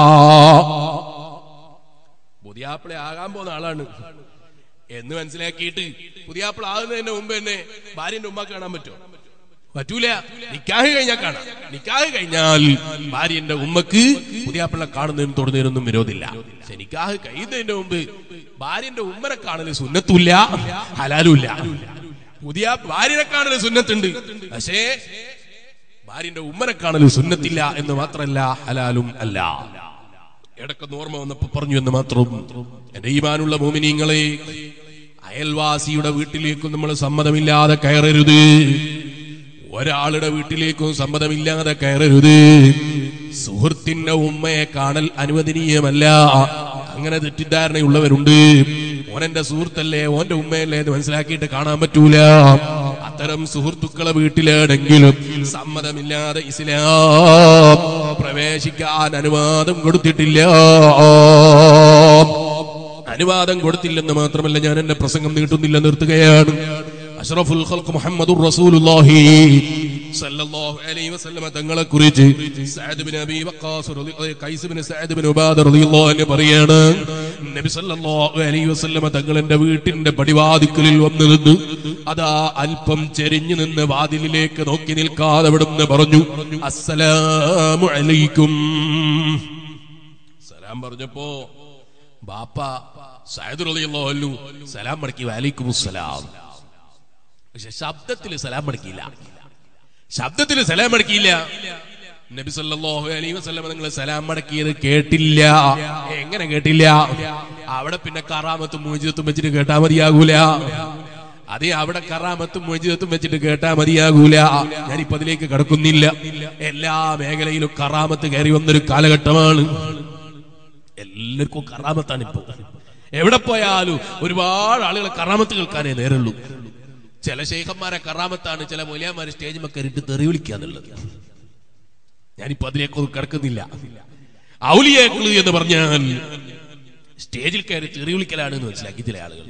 പുതിയാപ്പിള ആകാൻ പോകുന്ന ആളാണ് എന്ന് മനസ്സിലാക്കിയിട്ട് പുതിയാപ്പിള ആകുന്നതിന്റെ മുമ്പ് തന്നെ ഭാര്യന്റെ ഉമ്മക്ക് കാണാൻ പറ്റുമോ? പറ്റൂല. നിക്കാഹ് കഴിഞ്ഞാൽ കാണാം. നിക്കാഹ് കഴിഞ്ഞാൽ ഭാര്യന്റെ ഉമ്മക്ക് പുതിയാപ്പിള കാണുന്നതിനും തൊടുന്നതിനൊന്നും വിരോധമില്ല. പക്ഷെ നിക്കാഹ് കഴിയുന്നതിന്റെ മുമ്പ് ഭാര്യന്റെ ഉമ്മനെ കാണല് സുന്നത്തുമില്ല, ഹലാലുമില്ല. പുതിയ ഭാര്യനെ കാണല് സുന്നത്തുണ്ട്, പക്ഷേ ഭാര്യന്റെ ഉമ്മനെ കാണല് സുന്നത്തില്ല എന്ന് മാത്രമല്ല, ഹലാലും അല്ല. ഇടക്കൊന്ന് ഓർമ്മ വന്നപ്പോ പറഞ്ഞു എന്ന് മാത്രം. എന്റെ ഈമാനുള്ള മോമിനീങ്ങളെ, അയൽവാസിയുടെ വീട്ടിലേക്കും നമ്മൾ സമ്മതമില്ലാതെ കയറരുത്. ഒരാളുടെ വീട്ടിലേക്കും സമ്മതമില്ലാതെ കയറരുത്. സുഹൃത്തിന്റെ ഉമ്മയെ കാണൽ അനുവദനീയമല്ല. അങ്ങനെ തെറ്റിദ്ധാരണയുള്ളവരുണ്ട്. ഓനെന്റെ സുഹൃത്തല്ലേ, ഓന്റെ ഉമ്മയല്ലേ എന്ന് മനസ്സിലാക്കിയിട്ട് കാണാൻ പറ്റൂല. അത്തരം സുഹൃത്തുക്കളെ വീട്ടിലാണെങ്കിലും സമ്മതമില്ലാതെ ഇസ്ലാം പ്രവേശിക്കാൻ അനുവാദം കൊടുത്തിട്ടില്ല. അനുവാദം കൊടുത്തില്ലെന്ന് മാത്രമല്ല, ഞാൻ എന്റെ പ്രസംഗം നീട്ടുന്നില്ല, നിർത്തുകയാണ്. അഷ്റഫുൽ ഖൽഖ് മുഹമ്മദുർ റസൂലുള്ളാഹി സല്ലല്ലാഹു അലൈഹി വസല്ലം തങ്ങളെ കുറിച്ച് Saad bin Abi Waqqas Qais bin Saad bin Ubadah റളിയല്ലാഹു അൻഹു പറയാണ്, നബി സല്ലല്ലാഹു അലൈഹി വസല്ലം തങ്ങൾ എന്റെ വീട്ടിന്റെ പടിവാതിക്കലിൽ വന്നു നിന്ന് അതാ അല്പം ചെരിഞ്ഞു നിന്ന് വാതിലിലേക്ക് നോക്കി നിൽക്കാതെ അവിടുന്ന് പറഞ്ഞു, അസ്സലാമു അലൈക്കും. സലാം പറഞ്ഞപ്പോ ബാപ്പ സഅദ് റളിയല്ലാഹു അൻഹു സലാം മടക്കി വഅലൈക്കുമുസ്സലാം. പക്ഷെ ശബ്ദത്തിൽ സലാം മടക്കിയില്ല. ശബ്ദത്തിൽ സലാം മടക്കിയില്ല. നബി സല്ലല്ലാഹു അലൈഹി വസല്ലം നിങ്ങൾ സലാം മടക്കിയത് കേട്ടില്ല. എങ്ങനെ കേട്ടില്ല? അവിടെ പിന്നെ കറാമത്തും മുഅ്ജിസത്തും വെച്ചിട്ട് കേട്ടാ മതിയാകൂല. അതെ, അവിടെ കറാമത്തും മുഅ്ജിസത്തും വെച്ചിട്ട് കേട്ടാ മതിയാകൂല. ഞാനിപ്പോ അതിലേക്ക് കടക്കുന്നില്ല. എല്ലാ മേഖലയിലും കറാമത്ത് കയറി വന്നൊരു കാലഘട്ടമാണ്. എല്ലാവർക്കും കറാമത്താണ്. ഇപ്പൊ എവിടെ പോയാലും ഒരുപാട് ആളുകളെ കറാമത്ത് കേൾക്കാനേ നേരുള്ളൂ. ചില ശൈഖന്മാരെ കറാമത്താണ് ചില മൗലവിമാരെ സ്റ്റേജ് കയറിയിട്ട് തെറി വിളിക്കാന്നുള്ളത്. ഞാനിപ്പോ അതിലേക്കൊന്നും കിടക്കുന്നില്ല. ഔലിയാക്കള് എന്ന് പറഞ്ഞാൽ സ്റ്റേജിൽ കയറി തെറി വിളിക്കലാണ് എന്ന് മനസ്സിലാക്കി ചില ആളുകൾ.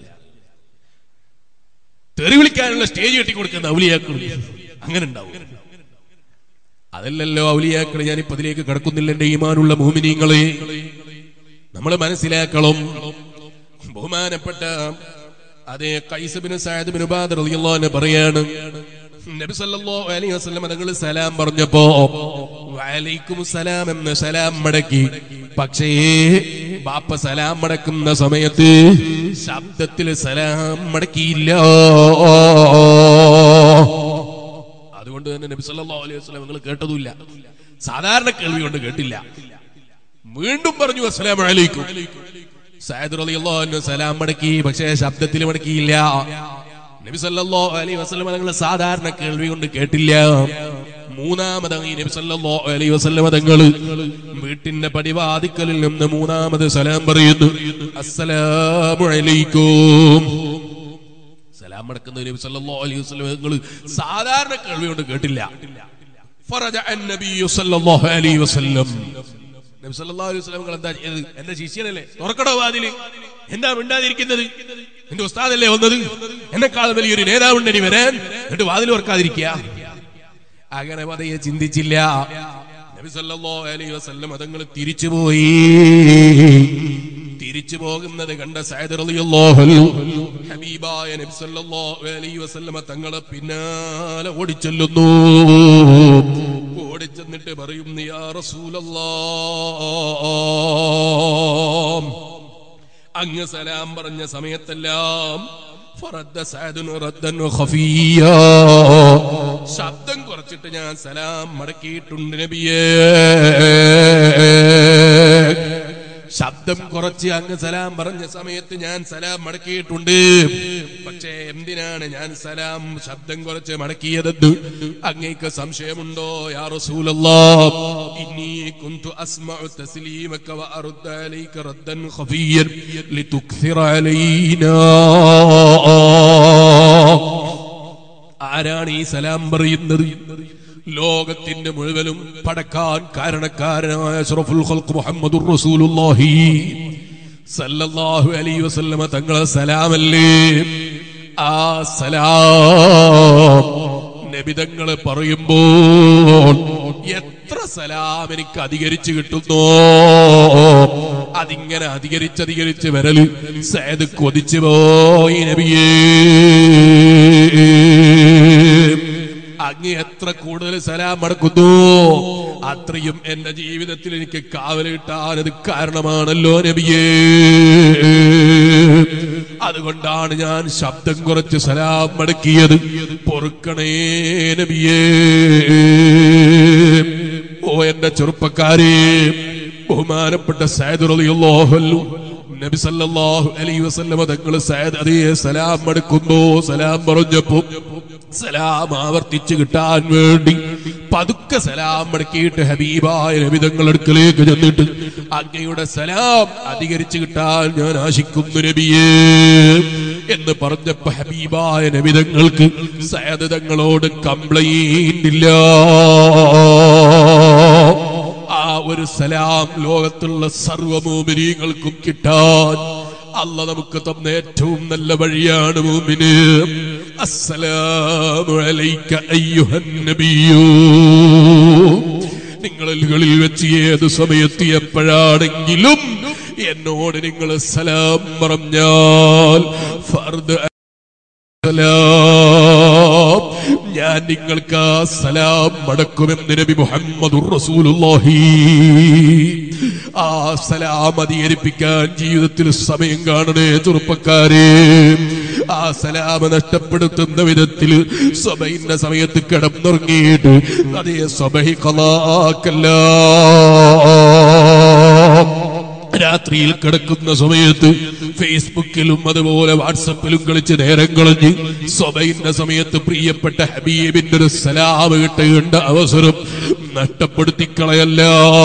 തെറി വിളിക്കാനുള്ള സ്റ്റേജ് കെട്ടിക്കൊടുക്കുന്ന ഔലിയാക്കൾ അങ്ങനെ ഉണ്ടാവും. അതല്ലല്ലോ ഔലിയാക്കൾ. ഞാനിപ്പോ അതിലേക്ക് കിടക്കുന്നില്ല. എന്റെ ഈമാനുള്ള മോമിനീങ്ങളെ, നമ്മൾ മനസ്സിലാക്കണം. ബഹുമാനപ്പെട്ട അതേ Qais bin Saad bin Ubadah റളിയല്ലാഹു അൻഹു പറയാണ്, നബി സല്ലല്ലാഹു അലൈഹി വസല്ലം തങ്ങൾ സലാം പറഞ്ഞപ്പോ വഅലൈക്കുമുസ്സലാം എന്ന സലാം മടക്കി. പക്ഷേ ബാപ്പ സലാം മടക്കുന്ന സമയത്ത് ശബ്ദത്തിൽ സലാം മടക്കിയില്ല. അതുകൊണ്ട് തന്നെ നബി സല്ലല്ലാഹു അലൈഹി വസല്ലം നിങ്ങൾ കേട്ടതുമില്ല, സാധാരണ കേൾവി കൊണ്ട് കേട്ടില്ല. വീണ്ടും പറഞ്ഞു അസ്സലാമു അലൈക്കും. സഅദ് റളിയല്ലാഹു അൻഹു സലാം മടക്കി, പക്ഷേ ശബ്ദത്തിൽ മടക്കിയില്ല. നബി സല്ലല്ലാഹു അലൈഹി വസല്ലം തങ്ങൾ സാധാരണ കേൾവി കൊണ്ട് കേട്ടില്ല. മൂന്നാമതായി നബി സല്ലല്ലാഹു അലൈഹി വസല്ലം തങ്ങൾ വീട്ടിന്റെ പടിവാതിക്കലിൽ നിന്ന് മൂന്നാമത് സലാം പറയുന്നു, അസ്സലാമു അലൈക്കും. സലാം മടക്കുന്ന നബി സല്ലല്ലാഹു അലൈഹി വസല്ലം തങ്ങൾ സാധാരണ കേൾവി കൊണ്ട് കേട്ടില്ല. ഫറജഅ അൻ-നബി സല്ലല്ലാഹു അലൈഹി വസല്ലം. നബി സല്ലല്ലാഹു അലൈഹി വസല്ലം എന്താ ചെയ്തത്? എന്റെ ശിഷ്യനല്ലേ, തുറക്കടോ വാതില്, എന്താ മിണ്ടാതിരിക്കുന്നത്? നിന്റെ ഉസ്താദല്ലേ വന്നത്, എന്നെക്കാൾ വലിയൊരു നേതാവുണ്ട് ഇനി വരാൻ, എന്നിട്ട് വാതിൽ തുറക്കാതിരിക്കുക? അങ്ങനെ പതയെ ചിന്തിച്ചില്ല. നബി സല്ലല്ലാഹു അലൈഹി വസല്ലം അതങ്ങൾ തിരിച്ചുപോയി. തിരിച്ചു പോകുന്നത് കണ്ട സഅദ് റളിയല്ലാഹു അൻഹു ഹബീബായ നബി സല്ലല്ലാഹു അലൈഹി വസല്ലം തങ്ങളെ പിന്നാലെ ഓടിച്ചെല്ലുന്നു. ഓടിച്ചെന്നിട്ട് പറയും, യാ റസൂലല്ലാഹ്, അങ്ങ് സലാം പറഞ്ഞ സമയത്തെല്ലാം ഫറദ്ദ സഅദുൻ റദ്ദൻ ഖഫിയ്യാ, ശബ്ദം കുറച്ചിട്ട് ഞാൻ സലാം മടക്കിയിട്ടുണ്ട് നബിയേ. ശബ്ദം കുറച്ച് അങ്ങ് സലാം പറഞ്ഞ സമയത്ത് ഞാൻ സലാം മടക്കിയിട്ടുണ്ട്. പക്ഷേ എന്തിനാണ് ഞാൻ സലാം ശബ്ദം കുറച്ച് മടക്കിയതെന്ന് അങ്ങേക്ക് സംശയമുണ്ടോ? യാ റസൂലല്ലാഹ്, ഇന്നി കുന്തു അസ്മഉ തസ്ലീമക വ അറുദ്ദു അലൈക റദ്ദൻ ഖഫിയ്യൻ ലിതുക്സിറ അലൈനാ. ആരാണ് ഈ സലാം പറയുന്നത്? ലോകത്തിന്റെ മുഴുവനും പടക്കാൻ കാരണക്കാരനായ അഷ്റഫുൽ ഖൽഖ് മുഹമ്മദുർ റസൂലുള്ളാഹി സല്ലല്ലാഹു അലൈഹി വസല്ലമ തങ്ങളെ സലാമല്ലേ. ആ സലാം നബി തങ്ങൾ പറയുമ്പോൾ എത്ര സലാം എനിക്ക് അധികരിച്ചു കിട്ടുന്നോ അതിങ്ങനെ അധികരിച്ചധികരിച്ച് വരല് സയ്യിദ് കൊതിച്ചു പോയി. നബിയേ, അങ്ങ് എത്ര കൂടുതൽ സലാം മടക്കുന്നു അത്രയും എന്റെ ജീവിതത്തിൽ എനിക്ക് കാവൽ കിട്ടാൻ അത് കാരണമാണല്ലോ നബിയേ. അതുകൊണ്ടാണ് ഞാൻ ശബ്ദം കുറച്ച് സലാം മടക്കിയത്. പൊറുക്കണേ നബിയേ. ഓ എന്റെ ചെറുപ്പക്കാരെ, ബഹുമാനപ്പെട്ട സയ്യിദ് റളിയല്ലാഹു അൻഹു നബി സല്ലല്ലാഹു അലൈഹി വസല്ലം തങ്ങൾ സയ്യിദ് അതേ സലാം മടക്കുന്നു. സലാം പറഞ്ഞപ്പോ സലാം ആവർത്തിച്ചു കിട്ടാൻ വേണ്ടി പതുക്കെ സലാം മടക്കിയിട്ട് ഹബീബായ നബി തങ്ങളുടെ അടുക്കലേക്ക് ചെന്നിട്ട് അങ്ങയുടെ സലാം അധികരിച്ചു കിട്ടാൻ ഞാൻ ആശിക്കുന്നു നബിയേ എന്ന് പറഞ്ഞപ്പോ ഹബീബായ നബി തങ്ങൾക്ക് സയ്യിദ് തങ്ങളോട് കംപ്ലൈന്റ് ഇല്ല. ആ ഒരു സലാം ലോകത്തുള്ള സർവ്വ മുഅ്മിനീങ്ങൾക്കും കിട്ടാൻ അല്ലാഹ് നമുക്ക് തന്ന ഏറ്റവും നല്ല വഴിയാണ് മുഅ്മിന്. അസ്സലാമു അലൈക അയ്യുഹൻ നബിയ്യൂ. നിങ്ങളിൽ വെച്ച് ഏത് സമയത്ത് എപ്പോഴാണെങ്കിലും എന്നോട് നിങ്ങൾ സലാം പറഞ്ഞാൽ ഫർദ് സലാം, ഞാൻ നിങ്ങൾക്ക് ആ സലാം മടക്കുമെന്ന് നബി മുഹമ്മദുർ റസൂലുള്ളാഹി. ആ സലാം അധികരിപ്പിക്കാൻ ജീവിതത്തിൽ സമയം കാണണേ ചെറുപ്പക്കാരെ. ആ സലാം നഷ്ടപ്പെടുത്തുന്ന വിധത്തിൽ സുബഹിന്റെ സമയത്ത് കിടന്നുറങ്ങിയിട്ട് അതേ സുബഹി ഖളാക്കല്ല, രാത്രിയിൽ കിടക്കുന്ന സമയത്ത് ഫേസ്ബുക്കിലും അതുപോലെ വാട്സപ്പിലും കളിച്ച് നേരം കളഞ്ഞ് സുബഹിന്റെ സമയത്ത് പ്രിയപ്പെട്ട ഹബീബിന്റെ ഒരു സലാം കിട്ടേണ്ട അവസരം നഷ്ടപ്പെടുത്തിക്കളയല്ല.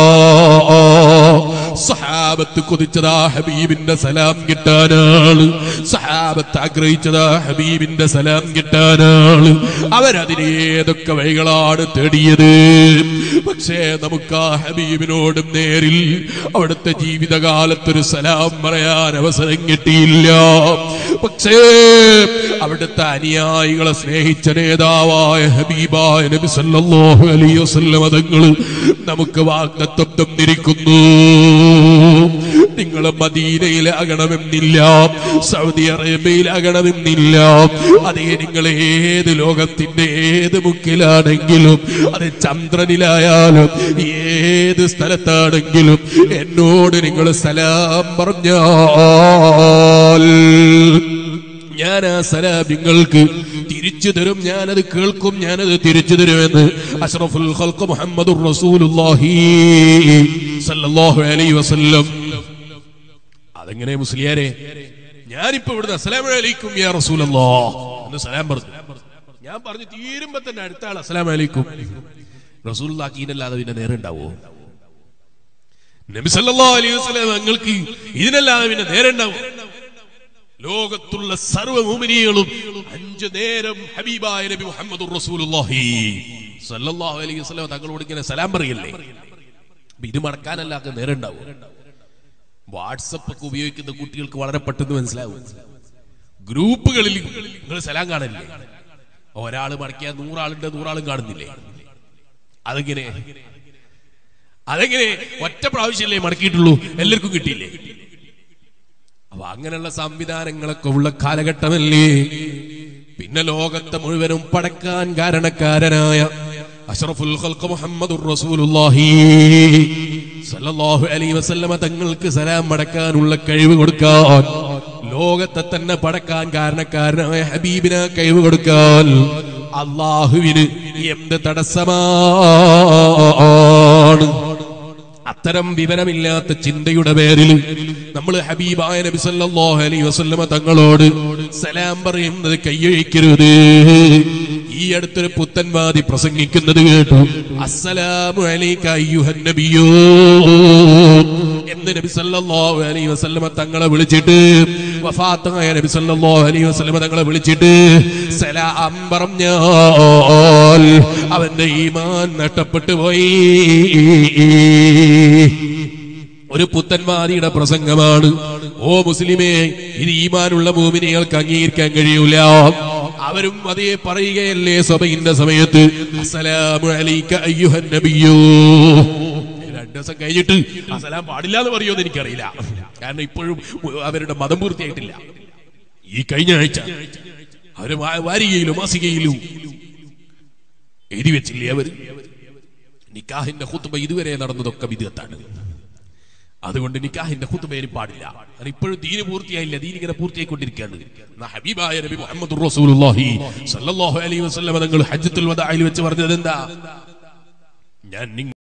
സഹാബത്ത് കൊതിച്ചതാ ഹബീബിന്റെ സലാം കിട്ടാനാണ്, സഹാബത്ത് ആഗ്രഹിച്ചതാ ഹബീബിന്റെ സലാം കിട്ടാനാണ്. അവരതിനേതൊക്കെ വഴികളാണ് തേടിയത്. പക്ഷേ നമുക്ക് ആ ഹബീബിനോടും നേരിൽ അവിടുത്തെ ജീവിതകാലത്തൊരു സലാം പറയാൻ അവസരം കിട്ടിയില്ല. പക്ഷേ അവിടുത്തെ അനുയായികളെ സ്നേഹിച്ച നേതാവായ ഹബീബായ നബി സല്ലല്ലാഹു അലൈഹി വസല്ലം തങ്ങൾ നമുക്ക് വാഗ്ദത്തം തന്നിരിക്കുന്നു. നിങ്ങൾ മദീനയിലാകണമെന്നില്ല, സൗദി അറേബ്യയിലാകണമെന്നില്ല, അതേ നിങ്ങൾ ഏത് ലോകത്തിന്റെ ഏത് മുക്കിലാണെങ്കിലും, അത് ചന്ദ്രനിലായാലും ഏത് സ്ഥലത്താണെങ്കിലും എന്നോട് നിങ്ങൾ സലാം പറഞ്ഞാൽ ഞാൻ ആ സലാം നിങ്ങൾക്ക് തിരിച്ചു തരും, ഞാനത് കേൾക്കും, ഞാനത് തിരിച്ചു തരുമെന്ന് അഷ്റഫുൽ ഖൽഖ് മുഹമ്മദുർ റസൂലുള്ളാഹി സല്ലല്ലാഹു അലൈഹി വസല്ലം. അതെങ്ങനെ മുസ്ലിയാരെ? ഞാനിപ്പോ ഇവിടുന്ന് അസ്സലാമു അലൈക്കും യാ റസൂലല്ലാഹ് എന്ന് സലാം പറഞ്ഞു. ഞാൻ പറഞ്ഞു തീരുമ്പോ തന്നെ അടുത്ത ആൾ അസ്സലാമു അലൈക്കും. റസൂലുള്ളാഹിക്ക് ഇതിനല്ലാതെ പിന്നെ നേരം ഉണ്ടാവോ? നബി സല്ലല്ലാഹു അലൈഹി വസല്ലം നിങ്ങൾക്ക് ഇതിനല്ലാതെ പിന്നെ നേരം ഉണ്ടാവോ? ലോകത്തുള്ള സർവ്വ മുഅ്മിനീങ്ങളും അഞ്ചു നേരം ഹബീബായ നബി മുഹമ്മദുർ റസൂലുള്ളാഹി സല്ലല്ലാഹു അലൈഹി വസല്ലം തങ്ങളോട് ഇങ്ങനെ സലാം പറയല്ലേ? ഇത് മടക്കാനല്ലാതെ നേരം ഉണ്ടാവും. വാട്സപ്പ് ഒക്കെ ഉപയോഗിക്കുന്ന കുട്ടികൾക്ക് വളരെ പെട്ടെന്ന് മനസ്സിലാവും. ഗ്രൂപ്പുകളിൽ നിങ്ങൾ സലാം കാണല്ലേ, ഒരാള് മടക്കിയാൽ നൂറാളുണ്ട്, നൂറാളും കാണുന്നില്ലേ? അതെങ്ങനെ അതെങ്ങനെ ഒറ്റ പ്രാവശ്യമല്ലേ മടക്കിയിട്ടുള്ളൂ, എല്ലാവർക്കും കിട്ടിയില്ലേ? അപ്പൊ അങ്ങനെയുള്ള സംവിധാനങ്ങളൊക്കെ ഉള്ള കാലഘട്ടമല്ലേ. പിന്നെ ലോകത്തെ മുഴുവനും പടക്കാൻ കാരണക്കാരനായ അഷ്റഫുൽ ഖൽഖ് മുഹമ്മദുർ റസൂലുള്ളാഹി സല്ലല്ലാഹു അലൈഹി വസല്ലമ തങ്ങൾക്ക് സലാം മടക്കാനുള്ള കഴിവ് കൊടുക്കാൻ, ലോകത്തെ തന്നെ പടക്കാൻ കാരണക്കാരനായ ഹബീബിന് കഴിവ് കൊടുക്കാൻ അല്ലാഹുവിന് എന്ത് തടസ്സമാണ്? അത്തരം വിവരമില്ലാത്ത ചിന്തയുടെ പേരിൽ നമ്മൾ ഹബീബായ നബി സല്ലല്ലാഹു അലൈഹി വസല്ലമ തങ്ങളോട് സലാം പറയുന്നത് കയ്യഴിക്കരുത്. ഈ അടുത്തൊരു പുത്തൻവാദി പ്രസംഗിക്കുന്നത് കേട്ടു. അസ്സലാമു അലൈക അയ്യുഹൻ നബിയോ എന്ന് നബി സല്ലല്ലാഹു അലൈഹി വസല്ലമ തങ്ങളെ വിളിച്ചിട്ട്, വഫാത്തായ നബി സല്ലല്ലാഹു അലൈഹി വസല്ലമ തങ്ങളെ വിളിച്ചിട്ട് സലാം പറഞ്ഞാൽ അവന്റെ ഈമാൻ നഷ്ടപ്പെട്ടു പോയി. ഒരു പുത്തൻവാദിയുടെ പ്രസംഗമാണ്. ഓ മുസ്ലിമേ, ഇത് ഈമാനുള്ള മുഅ്മിനീങ്ങൾക്ക് അംഗീകരിക്കാൻ കഴിയൂല. അവരും അതേ പറയുകയല്ലേ സബയിന്റെ സമയത്ത്, അസ്സലാമു അലൈക അയ്യുഹൻ നബിയോ. രണ്ടു ദിവസം കഴിഞ്ഞിട്ട് അസ്സലാം പാടില്ല എന്ന് പറയുമെന്ന് എനിക്കറിയില്ല, കാരണം ഇപ്പോഴും അവരുടെ മതം പൂർത്തിയായിട്ടില്ല. ഈ കഴിഞ്ഞ ആഴ്ച അവര് വാരികയിലും മാസികയിലും എഴുതി വെച്ചില്ലേ അവര്, നിക്കാഹിന്റെ ഖുത്ബ ഇതുവരെ നടന്നതൊക്കെ ബിദ്അത്താണ്, അതുകൊണ്ട് നിക്കാഹിന്റെ ഖുത്ബയിൽ പാടില്ല. ഇപ്പോഴും ദീന് പൂർത്തിയായില്ല, ദീൻ ഇങ്ങനെ പൂർത്തിയായിക്കൊണ്ടിരിക്കുകയാണ്. ഹബീബായ നബി മുഹമ്മദുർ റസൂലുള്ളാഹി സ്വല്ലല്ലാഹു അലൈഹി വസല്ലം തങ്ങൾ ഹജ്ജത്തുൽ വദാഇൽ വെച്ച് പറഞ്ഞത് എന്താ? ഞാൻ